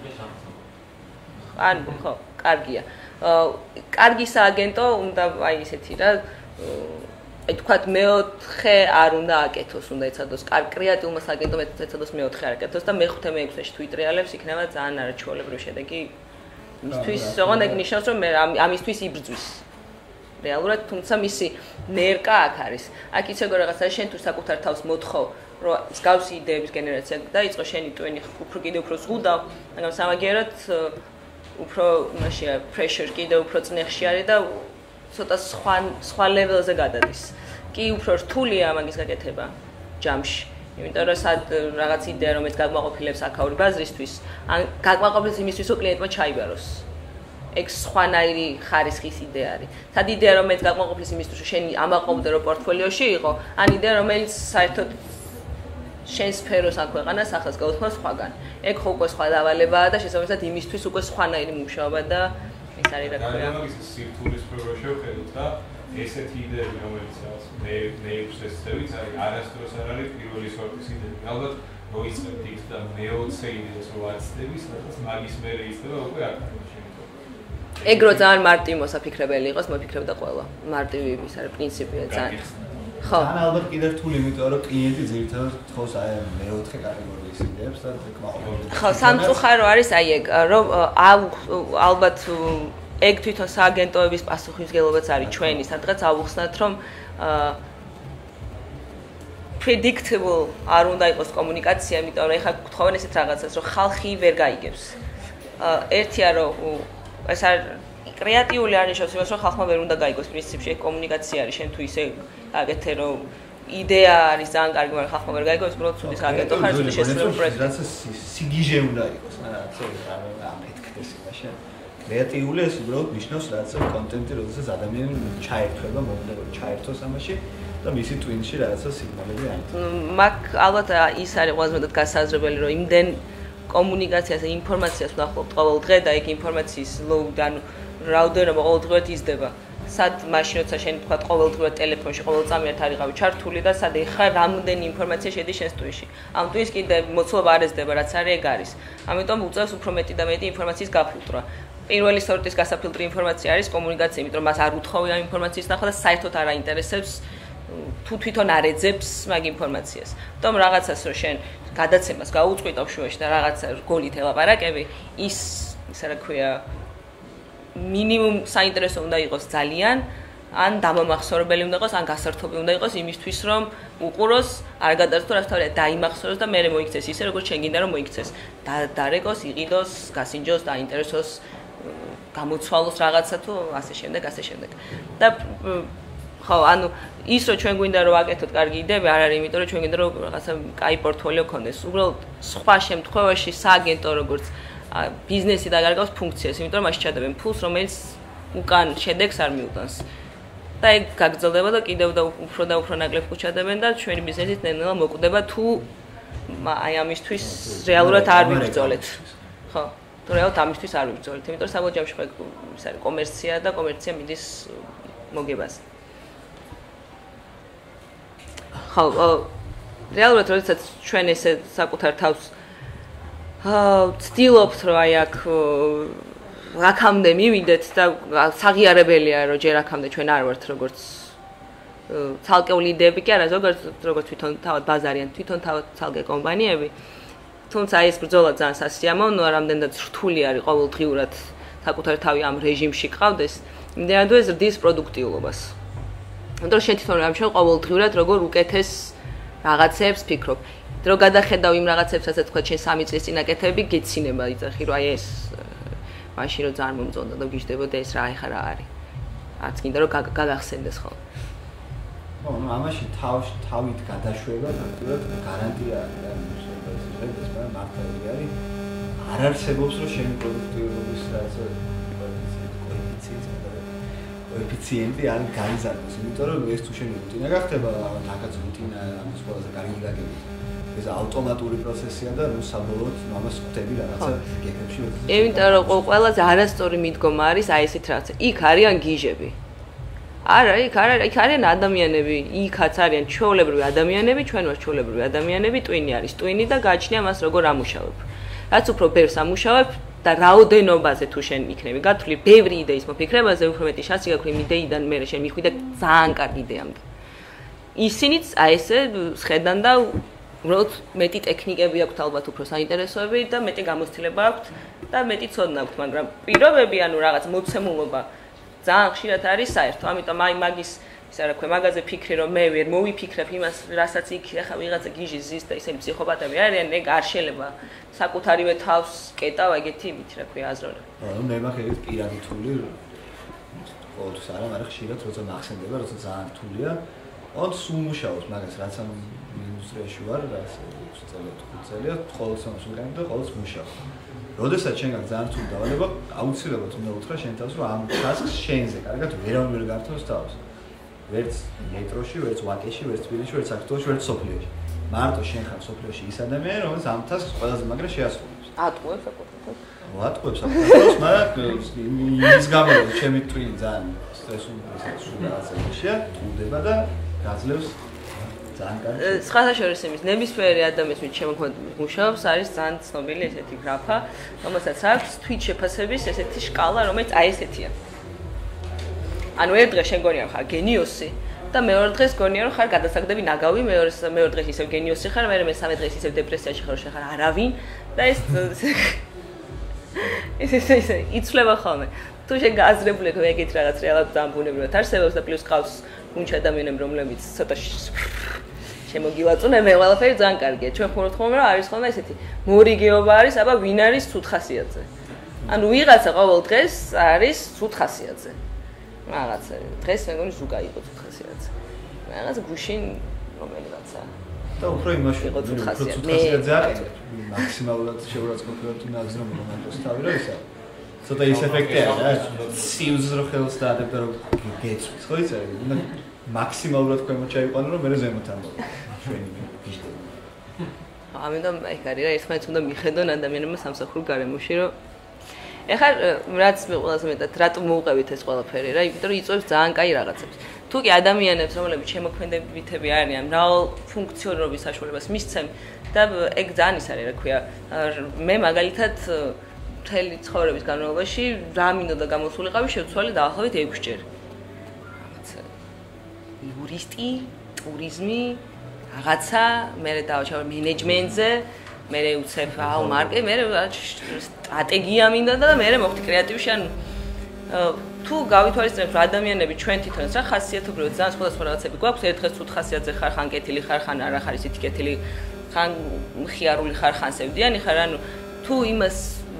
ხო, კარგია. კარგი სააგენტო უნდა აი ესეთი რა აი თქვათ მე-4 არ უნდა აკეთოს, უნდა ეცადოს კრეატიულმა სააგენტომ ეცადოს მე-4 არ აკეთოს და მე-5 მე-6-ში თუ იტრიალებს იქნება ძალიან არაჩვეულებრივი შედეგი მისთვის, ოღონდ ეგ ნიშნავს რომ მე ამისთვის იბრძვის. რეალურად, თუმცა მისი ნერკა აქ არის. აქ იცი როგორ რაღაცა შენ თუ საკუთარ თავს მოთხოვ, რომ მსგავსი იდეების გენერაცია დაიწყო, შენი ტვენი უფრო კიდე უფრო ზღუდავ, მაგრამ სამაგიეროდ უფრო მაშია pressure კიდე უფრო წნეხში არის და ცოტა სხვა level-ზე გადადის. კი უფრო რთულია მაგის გაკეთება ჯამში. იმიტომ რომ სად რაღაც იდეა რომელიც გაკმაყოფილებს აქაური ბაზრისთვის, ან გაკმაყოფილებს იმისთვის რომ კლიენტმა ჩაიბაროს. ეგ სხვანაირი ხარისხის იდეა არის. სად იდეა რომელიც გაკმაყოფილებს იმისთვის რომ შენი ამაყობდე რომ პორტფოლიოში იყო, ან იდეა რომელიც საერთოდ შენ სფეროს არ ქვეყანას ახალს გაუთხოს სხვაგან. ეგ ხო უკვე სხვა დავალებაა და შესაბამისად იმისთვის უკვე სხვანაირი მუშაობა და ეს არის რა ქვია. მაგის სირთულის სფერო შევხედოთ და ესეთი იდეები რომელიც მე-6 ესწევით არის არასდროს არ არის პირველი სორტის იდეები. ალბათ მოიწყებთ იქ და მე-20 იდეას რო აცდების, რაღაც მაგის მერე იწდება უკვე აქ. ეგ რო ძალიან მარტივი მოსაფიქრებელი იყოს, მოფიქრებდა ყველა. მარტივი ის არის პრინციპია ძალიან. ხო. ან ალბათ კიდევ რთული, იმიტომ რომ კლიენტი ძირითადად თხოვს აი მე-4 კატეგორიის იდეებს და კმაყოფილებს. ხო, სამწუხარო არის აი ეგ, რომ ალბათ ეგ თვითონ სააგენტოების პასუხისმგებლობაც არის ჩვენი, სადღაც ავუხსნათ, რომ predictable არ უნდა იყოს კომუნიკაცია, იმიტომ რომ ეხლა გთხოვენ ესეთ რაღაცას, რომ ხალხი ვერ გაიგებს. ერთია რომ ეს არ კრეატიული არ ნიშნავს იმას, რომ ხალხმა ვერ უნდა გაიგოს პრინციპში კომუნიკაცია არის, შენ თუ ისე აკეთე რომ იდეა არის ძალიან კარგი, მაგრამ ხალხმა ვერ გაიგოს, უბრალოდ ცუდი სააგენტო ხარ, ცუდი შესრულებული პროექტი. რაც სიგიჟე უნდა იყოს, რაღაცა ამეთქდეს იმაში. კრეატიული ეს უბრალოდ ნიშნავს რაღაცა კონტენტი, როდესაც ადამიანი ჩაერთვება, მომდა რომ ჩაერთოს ამაში და მისი ტვინში რაღაცა სიგნალები აიტანა. მაგ ალბათ ის არის ყველაზე მეტად გასაზრდელი, რომ იმდენ კომუნიკაციას და ინფორმაციას ვნახავთ ყოველ დღე და ეგ ინფორმაციის load ანუ რაოდენობა ყოველდღიურად იზრდება. სად მაშინ როცა შენ თქვა ყოველდღიურად ტელეფონში ყოველ წამიერთ არიღავი ჩართული და სად ეხა რამდენი ინფორმაცია შედის შენს ტვინში. ამ ტვინს კიდე მოცულობა არ ეზრდება, რაც არის ეგ არის. ამიტომ უწევს უფრო მეტი და მეტი ინფორმაციის გაფილტრვა. პირველი სორტის გასაფილტრი ინფორმაცია არის კომუნიკაცია, იმიტომ რომ მას არ უთხოვი ამ ინფორმაციის ნახვა და საერთოდ არ აინტერესებს თუ თვითონ არ ეძებს მაგ ინფორმაციას. ამიტომ რაღაცას რო შენ გადაცემას გაუწყვიტავ შუაში და რაღაცა რგოლით ელაპარაკები, ისა რა ქვია მინიმუმ საინტერესო უნდა იყოს ძალიან, ან დამამახსოვრებელი უნდა იყოს, ან გასართობი უნდა იყოს იმისთვის, რომ უყუროს, არ გადაარჩოს, რაც თავია დაიმახსოვროს და მერე მოიქცეს ისე, როგორც შენ გინდა რომ მოიქცეს. დარეკოს, იყიდოს, გასინჯოს, დაინტერესოს გამოცვალოს რაღაცა თუ ასე შემდეგ. და ხო, ანუ ის რომ ჩვენ გვინდა რომ ვაკეთოთ კარგი იდეები, არ არის იმიტომ რომ ჩვენ გვინდა რომ რაღაცა კაი პორტფოლიო გქონდეს. უბრალოდ სხვა შემთხვევაში სააგენტო როგორც ბიზნესი დაგარგავს ფუნქციას, იმიტომ რომ მაშინ ჩადებენ ფულს, რომელიც უკან შედეგს არ მიუტანს. და ეგ გაგრძელდება და კიდევ და უფრო ნაკლებ ხუჩადებენ და ჩვენი ბიზნესით ნელ-ნელა მოკვდება თუ აი ამისთვის რეალურად არ ვიბრძოლეთ. ხო, თუ რეალურად ამისთვის არ ვიბრძოლეთ, იმიტომ რომ საბოლოო ჯამში ეს არის კომერცია და კომერცია მიდის მოგებას. ხო, რეალურად როდესაც ჩვენ ესე საკუთარ თავს ვცდილობთ რომ აი აქ აქამდე მივიდეთ და საღიარებელია რომ ჯერ აქამდე ჩვენ არ ვართ როგორც ცალკეული იდეები კი არა როგორც თვითონ თავად ბაზარიან თვითონ თავად ცალკე კომპანიები თუმცა ეს ბრძოლა ძალიან სასიამოვნოა რამდენადაც რთული არის ყოველდღიურად საკუთარი თავი ამ რეჟიმში ყავდეს იმდენად ეს ზრდის პროდუქტიულობას ანუ შენ თვითონ რამჩვენ ყოველდღიურად როგორ უკეთეს რაღაცებს ფიქრობ რო გადახედავ იმ რაღაცებს ასე თქვა შენ 3 წლის წინ აკეთები გეცინება იცახი რომ აი ეს მაშინ რომ ძალიან მომწონდა და გიждდებოდა ეს რა ეხა რა არის. არც კიდე რომ გაგახსენდეს ხოლმე. ხო, ну ამაში თავით გადაშვება ფაქტობრივად გარანტია არის მაგრამ მართალი არის. არ არსებობს რომ შენი პროდუქტიულობის რაღაცა კოეფიციენტი არ გაიზარდოს, იმიტომ რომ ეს თუ შენი რუტინა გახდება, თაკაც რუტინა ამის ყველაზე კარგი გაგები. ეს ავტომატური პროცესია და ნუ საბოლოოდ ამას ხვდები რაღაცა გეფებში. იმიტომ რომ ყველაზე არასწორი მიდგომა არის აი ესეთ რაღაცა. იქ არიან გიჟები. არა, იქ არიან ადამიანები, იქაც არიან ჩვეულებრივი ადამიანები, ჩვენ ვართ ჩვეულებრივი ადამიანები, ტვინი არის ტვინი და გააჩნია მას როგორ ამუშავებ. რაც უფრო ბევრს ამუშავებ და რაოდენობაზე თუ შენ იქნები გათვლი ბევრი იდეის მოფიქრებაზე, უფრო მეტი შანსი გაქვს იმ იდეიდან მერე შენ მიხვიდე ძალიან კარგი იდეამდე. ისინიც აი ესე შედან და უბრალოდ მეტი ტექნიკები აქვთ ალბათ უფრო საინტერესოები და მეტი გამოცდილება აქვთ და მეტი ცოდნა აქვთ, მაგრამ პირობები ანუ რაღაც მოცემულობა ძალიან ხშირად არის საერთო. ამიტომ აი მაგის ისა რა ქვია, მაგაზე ფიქრი რომ მე ვერ მოვიფიქრებ იმას, რასაც იქ ახლა ვიღაცა გიჟი ზის და ისე ფსიქოპატები არიან, ეგ არ შეიძლება საკუთარივე თავს კეტავ ეგეთი იმით რა ქვია აზროვნე. ანუ მე მაგერით პირადი თული ყოველთვის არა, მაგრამ ხშირად როცა მახსენდება, როცა ძალიან რთულია, ოც სულ მუშაობს მაგას, რაც ამ ინდუსტრიაში ვარ, რაც 6 წელი, 5 წელია, ხოლმე სამსუნგანი და ხოლმე მუშაობ. როდესაც შენგან ძალიან რთული დავალება, აუცილებლად უნდა უთხრა შენ თავს, რომ ამ ტასკს შენზე კარგად ვერავინ ვერ გართავს თავს. ვერც მეტროში, ვერც ვაკეში, ვერც თბილისში, ვერც საქართველოში, ვერც სოფლიოში. მარტო შენ ხარ სოფლიოში ის ადამიანი, რომელიც ამ ტასკს ყველაზე მაგრა შეასრულებს. ატყუებს საკუთარ. ატყუებს საკუთარ, მაგრამ ის გამო ჩემი ტვინი ძალიან სტრესული რაღაცაა, თუნდება და გაძლევს ძალიან კარგი. სხვადასხვა იმის ნებისმიერი ადამიანის ვინც შემოქმედ მუშაობს არის ძალიან ცნობილი ესეთი გრაფა, რომელსაც აქვს თვით შეფასების ესეთი სკალა, რომელიც აი ესეთია. ანუ ერთ დღეს შენ გონია ხარ გენიოსი და მეორე დღეს გონია რომ ხარ გადასაგდები ნაგავი, მეორე დღეს ისევ გენიოსი ხარ, მესამე დღეს ისევ დეპრესიაში ხარ, შენ ხარ არავინ და ეს იცვლება ხოლმე. თუ შენ გააზრებული იქ ეგეთ რაღაც რეალურად ძალიან ბუნებრივად არსებობს და პლუს ყავს მუნჩ ადამიანები, რომლებიც ცოტა შემოგილაწუნებენ, ყველაფერი ძალიან კარგია. ჩვენ ხმობთ ხოლმე რომ არის ხოლმე ესეთი მორიგეობა არის, აბა ვინ არის ცუდ ხასიათზე. ანუ ვიღაცა ყოველ დღეს არის ცუდ ხასიათზე. რაღაცა დღეს მეგონი ზუგა იყო ცუდ ხასიათზე. რაღაც გუშინ რომელიღაცა და უფრო იმაში იყო ცუდ ხასიათზე. მაქსიმალურად შეურაცხყოფილად უნდა აგზნო მომენტოს თავი რა ისა. ცოტა ის ეფექტია რა. სიუზ რო ხელს დაადებდა რომ გეცვის, ხო იცი? უნდა მაქსიმალურად ქვემოთ ჩაიყვანო რომ მე ზემოთ ამბობ. ჩვენი გიჟდება. ამიტომ აი კარგი რა ერთმანეთს უნდა მიხედონ ადამიანებმა სამსახურ გარემოში რომ ეხლა რაც მე ყველაზე მეტად რატომ მოუყევით ეს ყველაფერი რა იმიტომ რომ იწვევს ძალიან კაი რაღაცებს თუ კი ადამიანებს რომლებიც შემოქმედებითები არიან მრავალ ფუნქციონირების საშუალებას მისცემ და ეგ ძალიან ის არის რა ქვია მე მაგალითად მთელი ცხოვრების განმავლობაში რა მინდოდა გამოსულიყავი შევცვალე დაახლოებით 6 ჯერ რაღაცა იურისტი ტურიზმი რაღაცა მე დავაჩავე მენეჯმენტზე მე უცებ აუ მარკე მე სტრატეგია მინდა და მე მოხდი კრეატივში ანუ თუ გავითვალისწინებთ რომ ადამიანები ჩვენ თვითონაც რა ხასიათობრივად ძალიან სხვადასხვა რაღაცები გვაქვს ერთ დღეს 5 ხასიათზე ხარ ხან კეთილი ხარ ხან არა ხარ ისეთი კეთილი ხან ხიარული ხარ ხან სევდიანი ხარ ანუ თუ იმას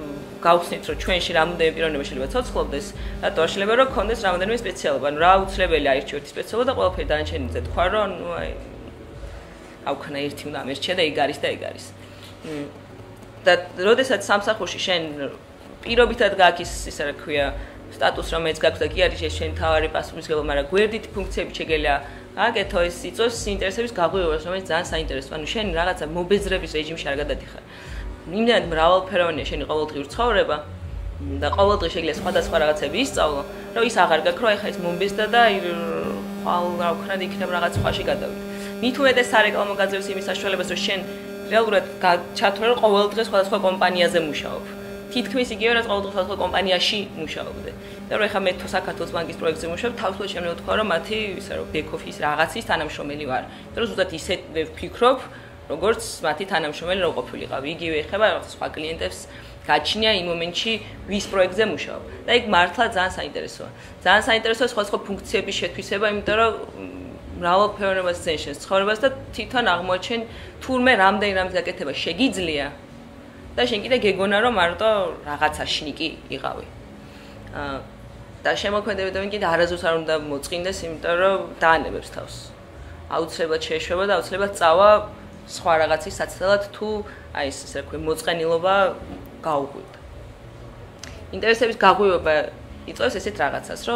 გავხსნით, რომ ჩვენში რამოდენიმე პიროვნება შეიძლება ცოცხლობდეს, რატო არ შეიძლება რომ გქონდეს რამოდენიმე სპეციალობა, ანუ რა უცლებელია აირჩიოთ სპეციალობა და ყველაფერი დანარჩენიზე თქვა, რომ ნუ აი აუქნა ერთი უნდა ამერჩია და ეგ არის და ეგ არის. და როდესაც სამსახურში შენ პირობითად გაქვს ისე რა ქვია სტატუს რომელიც გაქვს და კი არის ეს შენ თავარი პასუხისმგებლობა, მაგრამ გვერდითი ფუნქციები შეგელია აკეთო ეს იწოს ინტერესების გაღვივებას, რომელიც ძალიან საინტერესოა. ანუ შენ რაღაცა მობეზრების რეჟიმში არ გადადიხარ. იმდენად მრავალფეროვანია შენი ყოველდღიური ცხოვრება და ყოველდღე შეიძლება სხვადასხვა რაღაცები ისწავლო, რომ ის აღარ გაქვს, რომ ეხა ეს მომბეზდა და ხვალ რა ვქნა და იქნებ რაღაც სხვაში გადავიდე. მით უმეტეს სარეკლამო გაძლევს იმის საშუალებას, რომ შენ რეალურად ჩათვლე რომ ყოველდღე სხვადასხვა კომპანიაზე მუშაობ. თითქმის იგივე რაც ყოველდღე სხვადასხვა კომპანიაში მუშაობდე. და რომ ეხა მე თუ საქართველოს ბანკის პროექტზე მუშაობ, თავისუფლად შემიძლია ვთქვა, რომ მათი ისე რომ ბექ ოფის რაღაცის თანამშრომელი ვარ. და რომ ზუსტად ისე ვფიქრობ, როგორც მათი თანამშრომელი რო ყოფილიყავ. იგივე ეხება რაღაც სხვა კლიენტებს გაჩნია იმ მომენტში ვის პროექტზე მუშაობ. და იქ მართლა ძალიან საინტერესოა. ძალიან საინტერესოა სხვადასხვა ფუნქციების შეთვისება, იმიტომ რომ მრავალფეროვნებას ძენშენს ცხოვრებას და თვითონ აღმოჩენ თურმე რამდენი რამის გაკეთება შეგიძლია და შენ კიდე გეგონა რომ მარტო რაღაცა შნიკი იყავი. და შემოქმედებიდან კიდე არასდროს არ უნდა მოწყინდეს, იმიტომ რომ დაანებებს თავს. აუცილებლად შეეშვება და აუცილებლად წავა სხვა რაღაცის საცდელად თუ აი ეს ისე რა მოწყენილობა გაუღვივდა. ინტერესების გაღვივება იწვევს ესეთ რაღაცას, რომ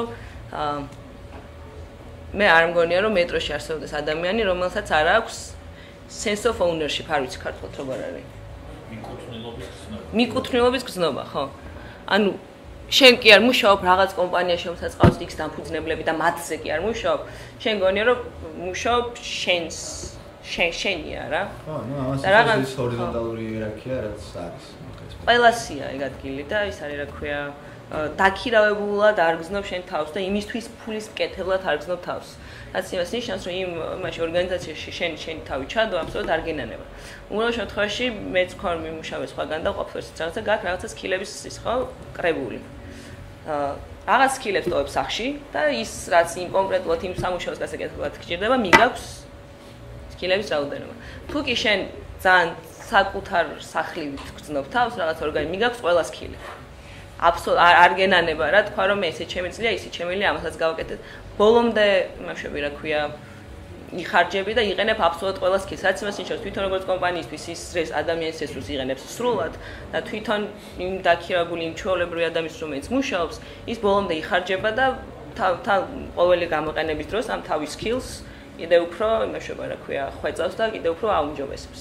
მე არ მგონია რომ მეტროში არსებობს ადამიანი, რომელსაც არ აქვს sense of ownership, არ ვიცი ქართულად როგორ არის. მიკუთვნილობის გზნობა, ხო? ანუ შენ კი არ მუშაობ რაღაც კომპანიაში, რომელსაც ყავს X დამფუძნებლები და მათზე კი არ მუშაობ. შენ გონია რომ მუშაობ შენია რა. ხო, ნუ ამას ის ჰორიზონტალური იერარქია რაც არის. ყველასია ეგ ადგილი და ის არის რა ქვია დაქირავებულად არ გზნობ შენ თავს და იმისთვის ფულის მკეთებლად არ გზნობ თავს. რაც იმას ნიშნავს, რომ იმაში ორგანიზაციაში შენი თავი ჩადო, აბსოლუტურად არ გენანება. უბრალოდ შემთხვევაში მეც ხარ მიმუშავე სხვაგან და ყოფილს რაღაცა გაქვს რაღაცა სკილების ის ხო კრებული. რაღაც სკილებს ტოვებ სახში და ის რაც იმ კონკრეტულად იმ სამუშაოს გასაკეთებლად გჭირდება, მიგაქვს სკილების რაოდენობა. თუ კი შენ ძალიან საკუთარ სახლივით გრძნობ თავს რაღაც ორგანიზმი, მიგაქვს ყველა სკილი. აბსოლუტურად არ გენანება რა თქვა რომ ესე შემიძლია, ისე შემიძლია, ამასაც გავაკეთებ. ბოლომდე იმაშები რა ქვია იხარჯები და იყენებ აბსოლუტურად ყველა სკილს. რაც იმას ნიშნავს, თვითონ როგორც კომპანიისთვის ის ადამიანის რესურსს იყენებს სრულად და თვითონ იმ დაქირავებული იმ ჩვეულებრივი ადამიანის რომელიც მუშაობს, ის ბოლომდე იხარჯება და ყოველი გამოყენების დროს ამ თავის სკილს კიდევ უფრო იმაშება რა ქვია ხვეწავს და კიდევ უფრო აუმჯობესებს.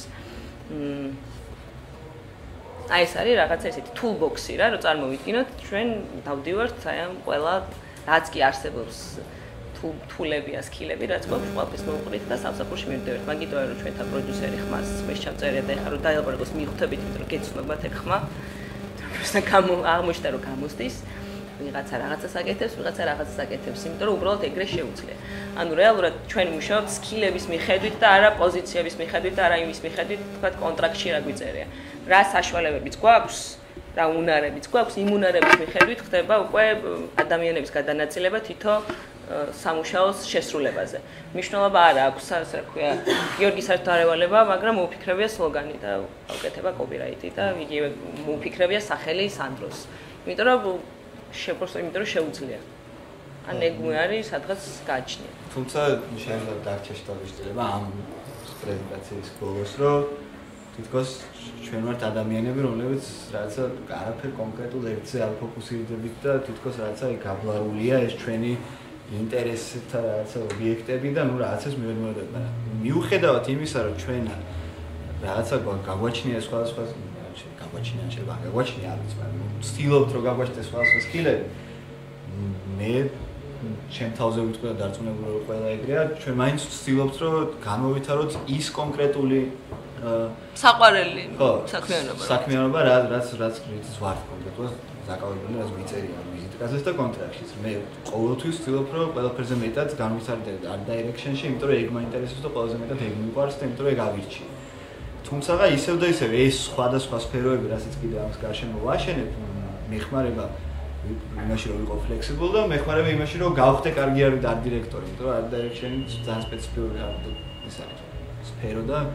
აი ეს არის რაღაცა ესეთი toolbox-ი რა, რომ წარმოვიდგინოთ, ჩვენ დავდივართ აი ამ ყველა რაც კი არსებობს თულები, სკილები, რაც გვაქვს ყველაფერს მოვუყრით და სამსახურში მივდივართ. მაგიტოა რომ ჩვენთა პროდიუსერი ხმას მე შეამწერია და ეხლა რომ დაელაპარაკოს მიხვდებით, იმიტომ რომ გეცნობათ ეგ ხმა. და აღმოჩნდა რომ გამოსდის ვიღაცა რაღაცას აკეთებს, ვიღაცა რაღაცას აკეთებს, იმიტომ რომ უბრალოდ ეგრე შეუძლია. ანუ რეალურად ჩვენ მუშაობთ სკილების მიხედვით და არა პოზიციების მიხედვით და არა იმის მიხედვით, თქვა კონტრაქტში რა გვიწერია. რა საშუალებებიც გვაქვს, რა უნარებიც გვაქვს, იმ უნარების მიხედვით ხდება უკვე ადამიანების გადანაწილება თითო სამუშაოს შესრულებაზე. მნიშვნელობა არა აქვს, ასე რა ქვია, გიორგი საერთოდ არ ევალება, მაგრამ მოუფიქრებია სლოგანი და უკეთება კოპირაიტი და იგივე მოუფიქრებია სახელი სანდროს. იმიტომ რომ შეუძლია. ან ეგ არის სადღაც გააჩნია. თუმცა შეიძლება დარჩა შეტაბილება ამ პრეზენტაციის ბოლოს, რომ თითქოს ჩვენ ვართ ადამიანები, რომლებიც რაღაცა არაფერ კონკრეტულ ერთზე არ ფოკუსირდებით და თითქოს რაღაცა გაბლარულია ეს ჩვენი ინტერესთა რაღაცა ობიექტები და ნუ რაღაცას მივედმოდებთ. მიუხედავად იმისა, რომ ჩვენ რაღაცა გაგვაჩნია სხვადასხვა გაგვაჩნია შეიძლება გაგვაჩნია არის, მაგრამ ვცდილობთ რომ გაგვაჩნდეს სხვადასხვა სკილები. მე ჩემ თავზე ვიტყვი და დარწმუნებული ვარ ყველა ეგრეა, ჩვენ მაინც ვცდილობთ რომ განმოვითაროთ ის კონკრეტული საყვარელი საქმიანობა რაც ვართ კონკრეტულად საკავებული რაც მიწერია ვიზიტკაზეს და კონტრაქტშიც. მე ყოველთვის ვცდილობ რომ ყველაფერზე მეტად განვითარდეთ არ დაირექშენში, იმიტომ რომ ეგ მაინტერესებს და ყველაზე მეტად ეგ მიყვარს და იმიტომ რომ ეგ ავირჩი. თუმცა ისევ და ისევ ეს სხვადასხვა სფეროები, რასაც კიდე ამას გარშემო ვაშენებ, მეხმარება იმაში რომ ვიყო ფლექსიბლ და მეხმარება იმაში რომ გავხდე კარგი ართ დირექტორი, იმიტომ რომ არ დაირექშენი ძალიან სპეციფიკური ის არის სფერო და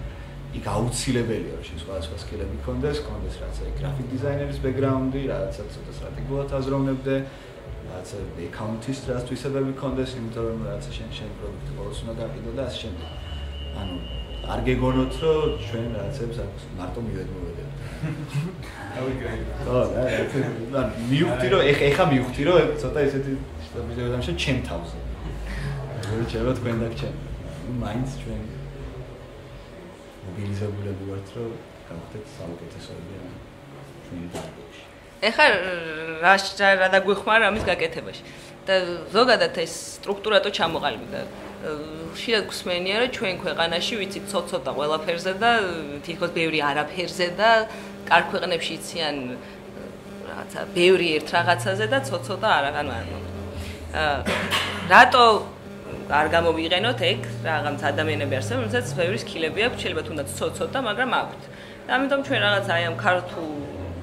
იქ აუცილებელია რომ სხვადასხვა სკილები გქონდეს რაც გრაფიკ დიზაინერის ბექგრაუნდი, რაღაცა ცოტა სტრატეგიულად აზროვნებდე, რაღაცა აკაუნტის თვისებები გქონდეს, იმიტომ რომ რაღაცა შენ პროდუქტი ყოველს უნდა გაყიდო და ასე შემდეგ. ანუ არ გეგონოთ რომ ჩვენ რაღაცებს აქვს მარტო მივედმოვედეთ. ხო, და მივხვდი რომ ეხა მივხვდი რომ ცოტა ესეთი სტაბილიზებამდე ჩემ თავზე. როგორ შეიძლება თქვენ დაგჩენ. მაინც ჩვენ მობილიზებულები ვართ რომ გავხდეთ საუკეთესოები ჩვენი დარგებში. ეხლა რა დაგვიხმარა ამის გაკეთებაში. და ზოგადად ეს სტრუქტურატო ჩამოყალიბდა. შეიძლება გსმენია რომ ჩვენ ქვეყანაში ვიცით ცოტა ყველაფერზე და თითქოს ბევრი არაფერზე და კარგ ქვეყნებში იციან რაღაცა ბევრი ერთ რაღაცაზე და ცოტა არაღან ანუ რატო არ გამოვიყენოთ ეგ რაღაც ადამიანები არსებობენ, რომელსაც ბევრი სკილები აქვს, შეიძლება თუნდაც ცოტა, მაგრამ აქვთ. და ამიტომ ჩვენ რაღაც აი ამ ქართულ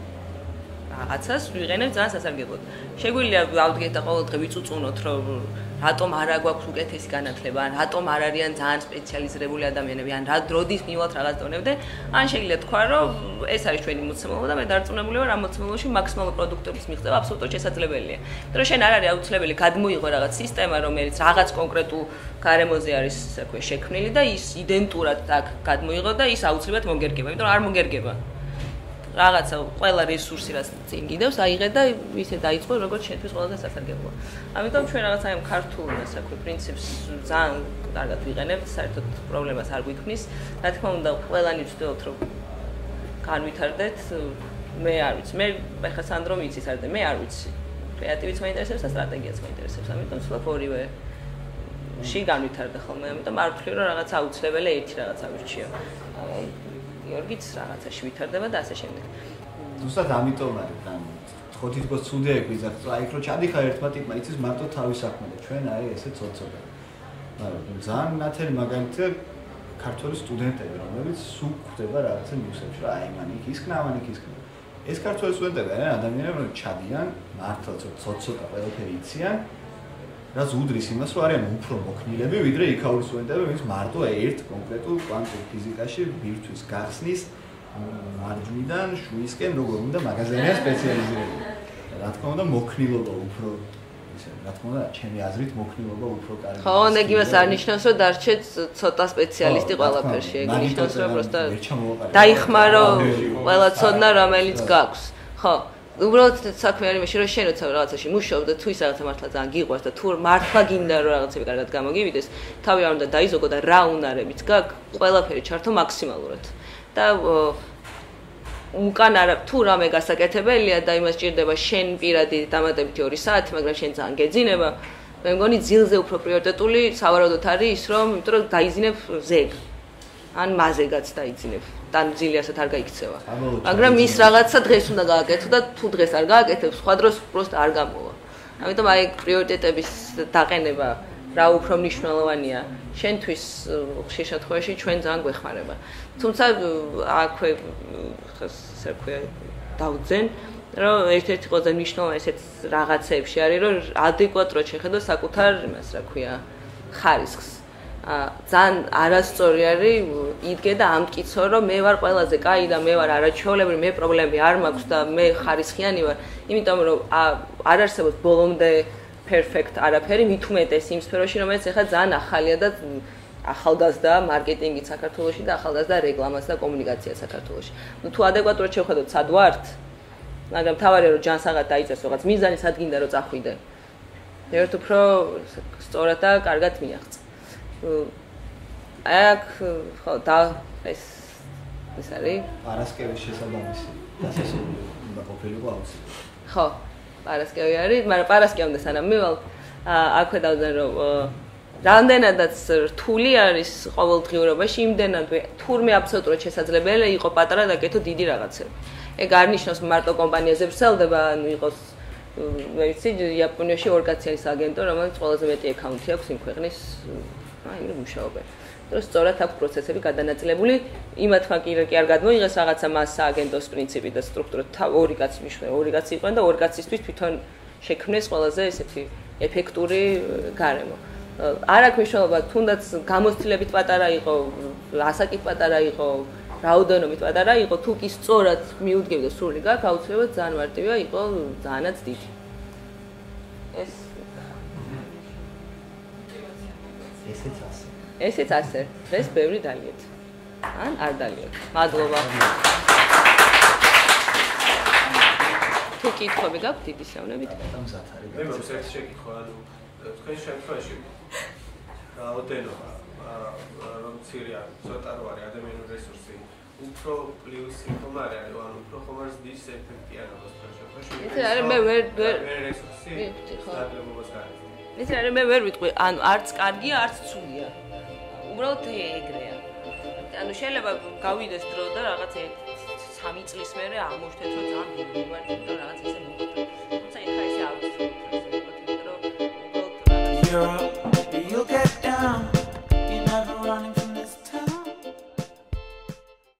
რაღაცას ვიყენებთ ძალიან სასარგებლოდ. შეგვიძლია ავდგეთ და ყოველ დღე ვიწუწუნოთ, რომ რატომ არ აგვაქვს უკეთესი განათლება, ან რატომ არ არიან ძალიან სპეციალიზირებული ადამიანები, ან როდის მივალთ რაღაც დონემდე, ან შეიძლება თქვა, რომ ეს არის ჩვენი მოცემულობა და მე დარწმუნებული ვარ, ამ მოცემულობაში მაქსიმალური პროდუქტების მიღწევა აბსოლუტურად შესაძლებელია. იმიტომ რომ შენ არ არის აუცილებელი გადმოიღო რაღაც სისტემა, რომელიც რაღაც კონკრეტულ გარემოზე არის, ასე ვქვია, შექმნილი და ის იდენტურად აქ გადმოიღო და ის აუცილებლად მოგერგება, იმიტომ რომ არ მოგერგება. რაღაცა ყველა რესურსი რაც წინ გიდევს აიღე და ისე დაიწყო როგორც შენთვის ყველაზე სასარგებლოა. ამიტომ ჩვენ რაღაც აი ამ ქართულ ასე ვქვი პრინციპს ძალიან კარგად ვიყენებთ, საერთოდ პრობლემას არ გვიქმნის. რა თქმა უნდა, ყველანი ვცდილობთ რომ განვითარდეთ. მე არ ვიცი, მე ხა სანდრო მიცის არ და მე არ ვიცი. კრეატივიც მაინტერესებს და სტრატეგიაც მაინტერესებს. ამიტომ ვცდილობ ორივე ში განვითარდა ხოლმე. ამიტომ არ ვთვლი რომ რაღაც აუცილებელია ერთი რაღაცა ვირჩიო. გიორგიც რაღაცაში ვითარდება და ასე შემდეგ. ზუსტად ამიტომ არის და ხო თითქოს ცუდი ეგ ვიზახს, აი იქ რო ჩადიხარ ერთმა ტიპმა იცის მარტო თავის საქმე და ჩვენ აი ესე ცოტ-ცოტა. მაგრამ ძალიან ნათელი მაგალითია ქართული სტუდენტები, რომლებიც სულ ხვდება რაღაცა ნიუსებში, რა აი მან იქ ისქნა, ამან იქ ისქნა. ეს ქართული სტუდენტები არიან ადამიანები, რომ ჩადიან მართლა ცოტ-ცოტა ყველაფერი იციან. რაც უდრის იმას, რომ არიან უფრო მოქნილები, ვიდრე იქაური სტუდენტები, ვინც მარტო ერთ კონკრეტულ კვანტურ ფიზიკაში ბირთვის გახსნის მარჯვნიდან შუისკენ როგორ უნდა მაგაზიანია სპეციალიზირებული. რა თქმა უნდა, მოქნილობა უფრო ისე, რა თქმა უნდა, ჩემი აზრით მოქნილობა უფრო კარგი. ხო, ეგ იმას არ ნიშნავს, რომ დარჩეთ ცოტა სპეციალისტი ყველაფერში. ეგ ნიშნავს, რომ პროსტა დაიხმარო ყველა ცოდნა, რომელიც გაქვს. ხო. უბრალოდ საქმე არის იმაში, რომ შენ როცა რაღაცაში მუშაობ და თუ ის რაღაცა მართლა ძალიან გიყვარს და თუ მართლა გინდა რომ რაღაცები კარგად გამოგივიდეს, თავი არ უნდა დაიზოგო და რა უნარებიც გაქვს, ყველაფერი ჩართო მაქსიმალურად. და უკან არა თუ რამე გასაკეთებელია და იმას ჭირდება შენ პირადი დამატებითი 2 საათი, მაგრამ შენ ძალიან გეძინება, მე მგონი ძილზე უფრო პრიორიტეტული სავარაუდოდ არის ის, რომ იმიტომ რომ დაიზინებ ზეგ. ან მაზეგაც დაიძინებ. თან ძილი ასეთ არ გაიქცევა. მაგრამ ის რაღაცა დღეს უნდა გააკეთო და თუ დღეს არ გააკეთებ, სხვა დროს უბრალოდ არ გამოვა. ამიტომ აი პრიორიტეტების დაყენება რა უფრო მნიშვნელოვანია შენთვის ხშირ შემთხვევაში ჩვენ ძალიან გვეხმარება. თუმცა აქვე ასე ვქვია დავძენ, რომ ერთ-ერთი ყველაზე მნიშვნელოვანი ესეთ რაღაცებში არის, რომ ადეკვატურად შეხედო საკუთარ იმას, რა ქვია, ხარისხს. ძალიან არასწორი არის იდგე და ამტკიცო რომ მე ვარ ყველაზე კაი და მე ვარ არაჩვეულებრივი, მე პრობლემები არ მაქვს და მე ხარისხიანი ვარ, იმიტომ რომ არ არსებობს ბოლომდე perfect არაფერი, მით უმეტეს იმ სფეროში, რომელიც ახლა ძალიან ახალია და ახალგაზრდა მარკეტინგი საქართველოში და ახალგაზრდა რეკლამაც და კომუნიკაცია საქართველოში. ნუ თუ ადეკვატურად შევხედოთ სად ვართ, მაგრამ თავარია რომ ჯანსაღად დაიწეს რაღაც მიზანი სად გინდა რომ წახვიდე. ერთ უფრო სწორად და კარგად მიაღწევ. აქ ხო და ეს არის პარასკევის შესაბამისი დასასრული უნდა ყოფილიყო აუცილებლად. ხო, პარასკევი არის, მაგრამ პარასკევამდე სანამ მივალ, აქვე დავძენ რომ რამდენადაც რთული არის ყოველდღიურობაში, იმდენად თურმე აბსოლუტურად შესაძლებელია იყო პატარა და კეთო დიდი რაღაცები. ეგ არ ნიშნავს მარტო კომპანიაზე ვრცელდება, ანუ იყოს მე ვიცი, იაპონიაში ორგაციის აგენტო, რომელიც ყველაზე მეტი აკაუნტი აქვს იმ ქვეყნის აი მუშაობენ. და სწორად აქვს პროცესები გადანაწილებული, იმათმა კი არ გადმოიღეს რაღაცა მას სააგენტოს პრინციპი და სტრუქტურა, ორი კაცი მიშნე, ორი კაცი იყვნენ და ორი კაცისთვის თვითონ შექმნეს ყველაზე ესეთი ეფექტური გარემო. არ აქვს მნიშვნელობა, თუნდაც გამოცდილებით პატარა იყო, ასაკით პატარა იყო, რაოდენობით პატარა იყო, თუ კი სწორად მიუდგებდა სრული გაქ, აუცილებლად ძალიან მარტივია, იყო ძალიანაც დიდი. ესეც ასე. დღეს ბევრი დალიეთ. ან არ დალიოთ. მადლობა. თუ კითხვები გაქვთ, დიდი საუნებით. მე მომს ერთ შეკითხვა, ანუ თქვენ შემთხვევაში რაოდენობა რომ მცირე არის, ცოტა რო არის ადამიანური რესურსი, უფრო პლუსი ხომ არის, ანუ უფრო ხომ არის დის ეფექტი ან ამას შემთხვევაში. ეს არის მე ვერ რესურსი დაგლებობას გაიგო. ეს არის მე ვერ ვიტყვი, ანუ არც კარგია, არც ცუდია. უბრალოდ ეგრეა. ანუ შეიძლება გავიდეს დრო და რაღაც 3 წლის მერე აღმოჩნდეს რომ ძალიან დიდი ვარ და რაღაც ისე მოხდა. თუმცა ეხლა ესე არ ვიცი.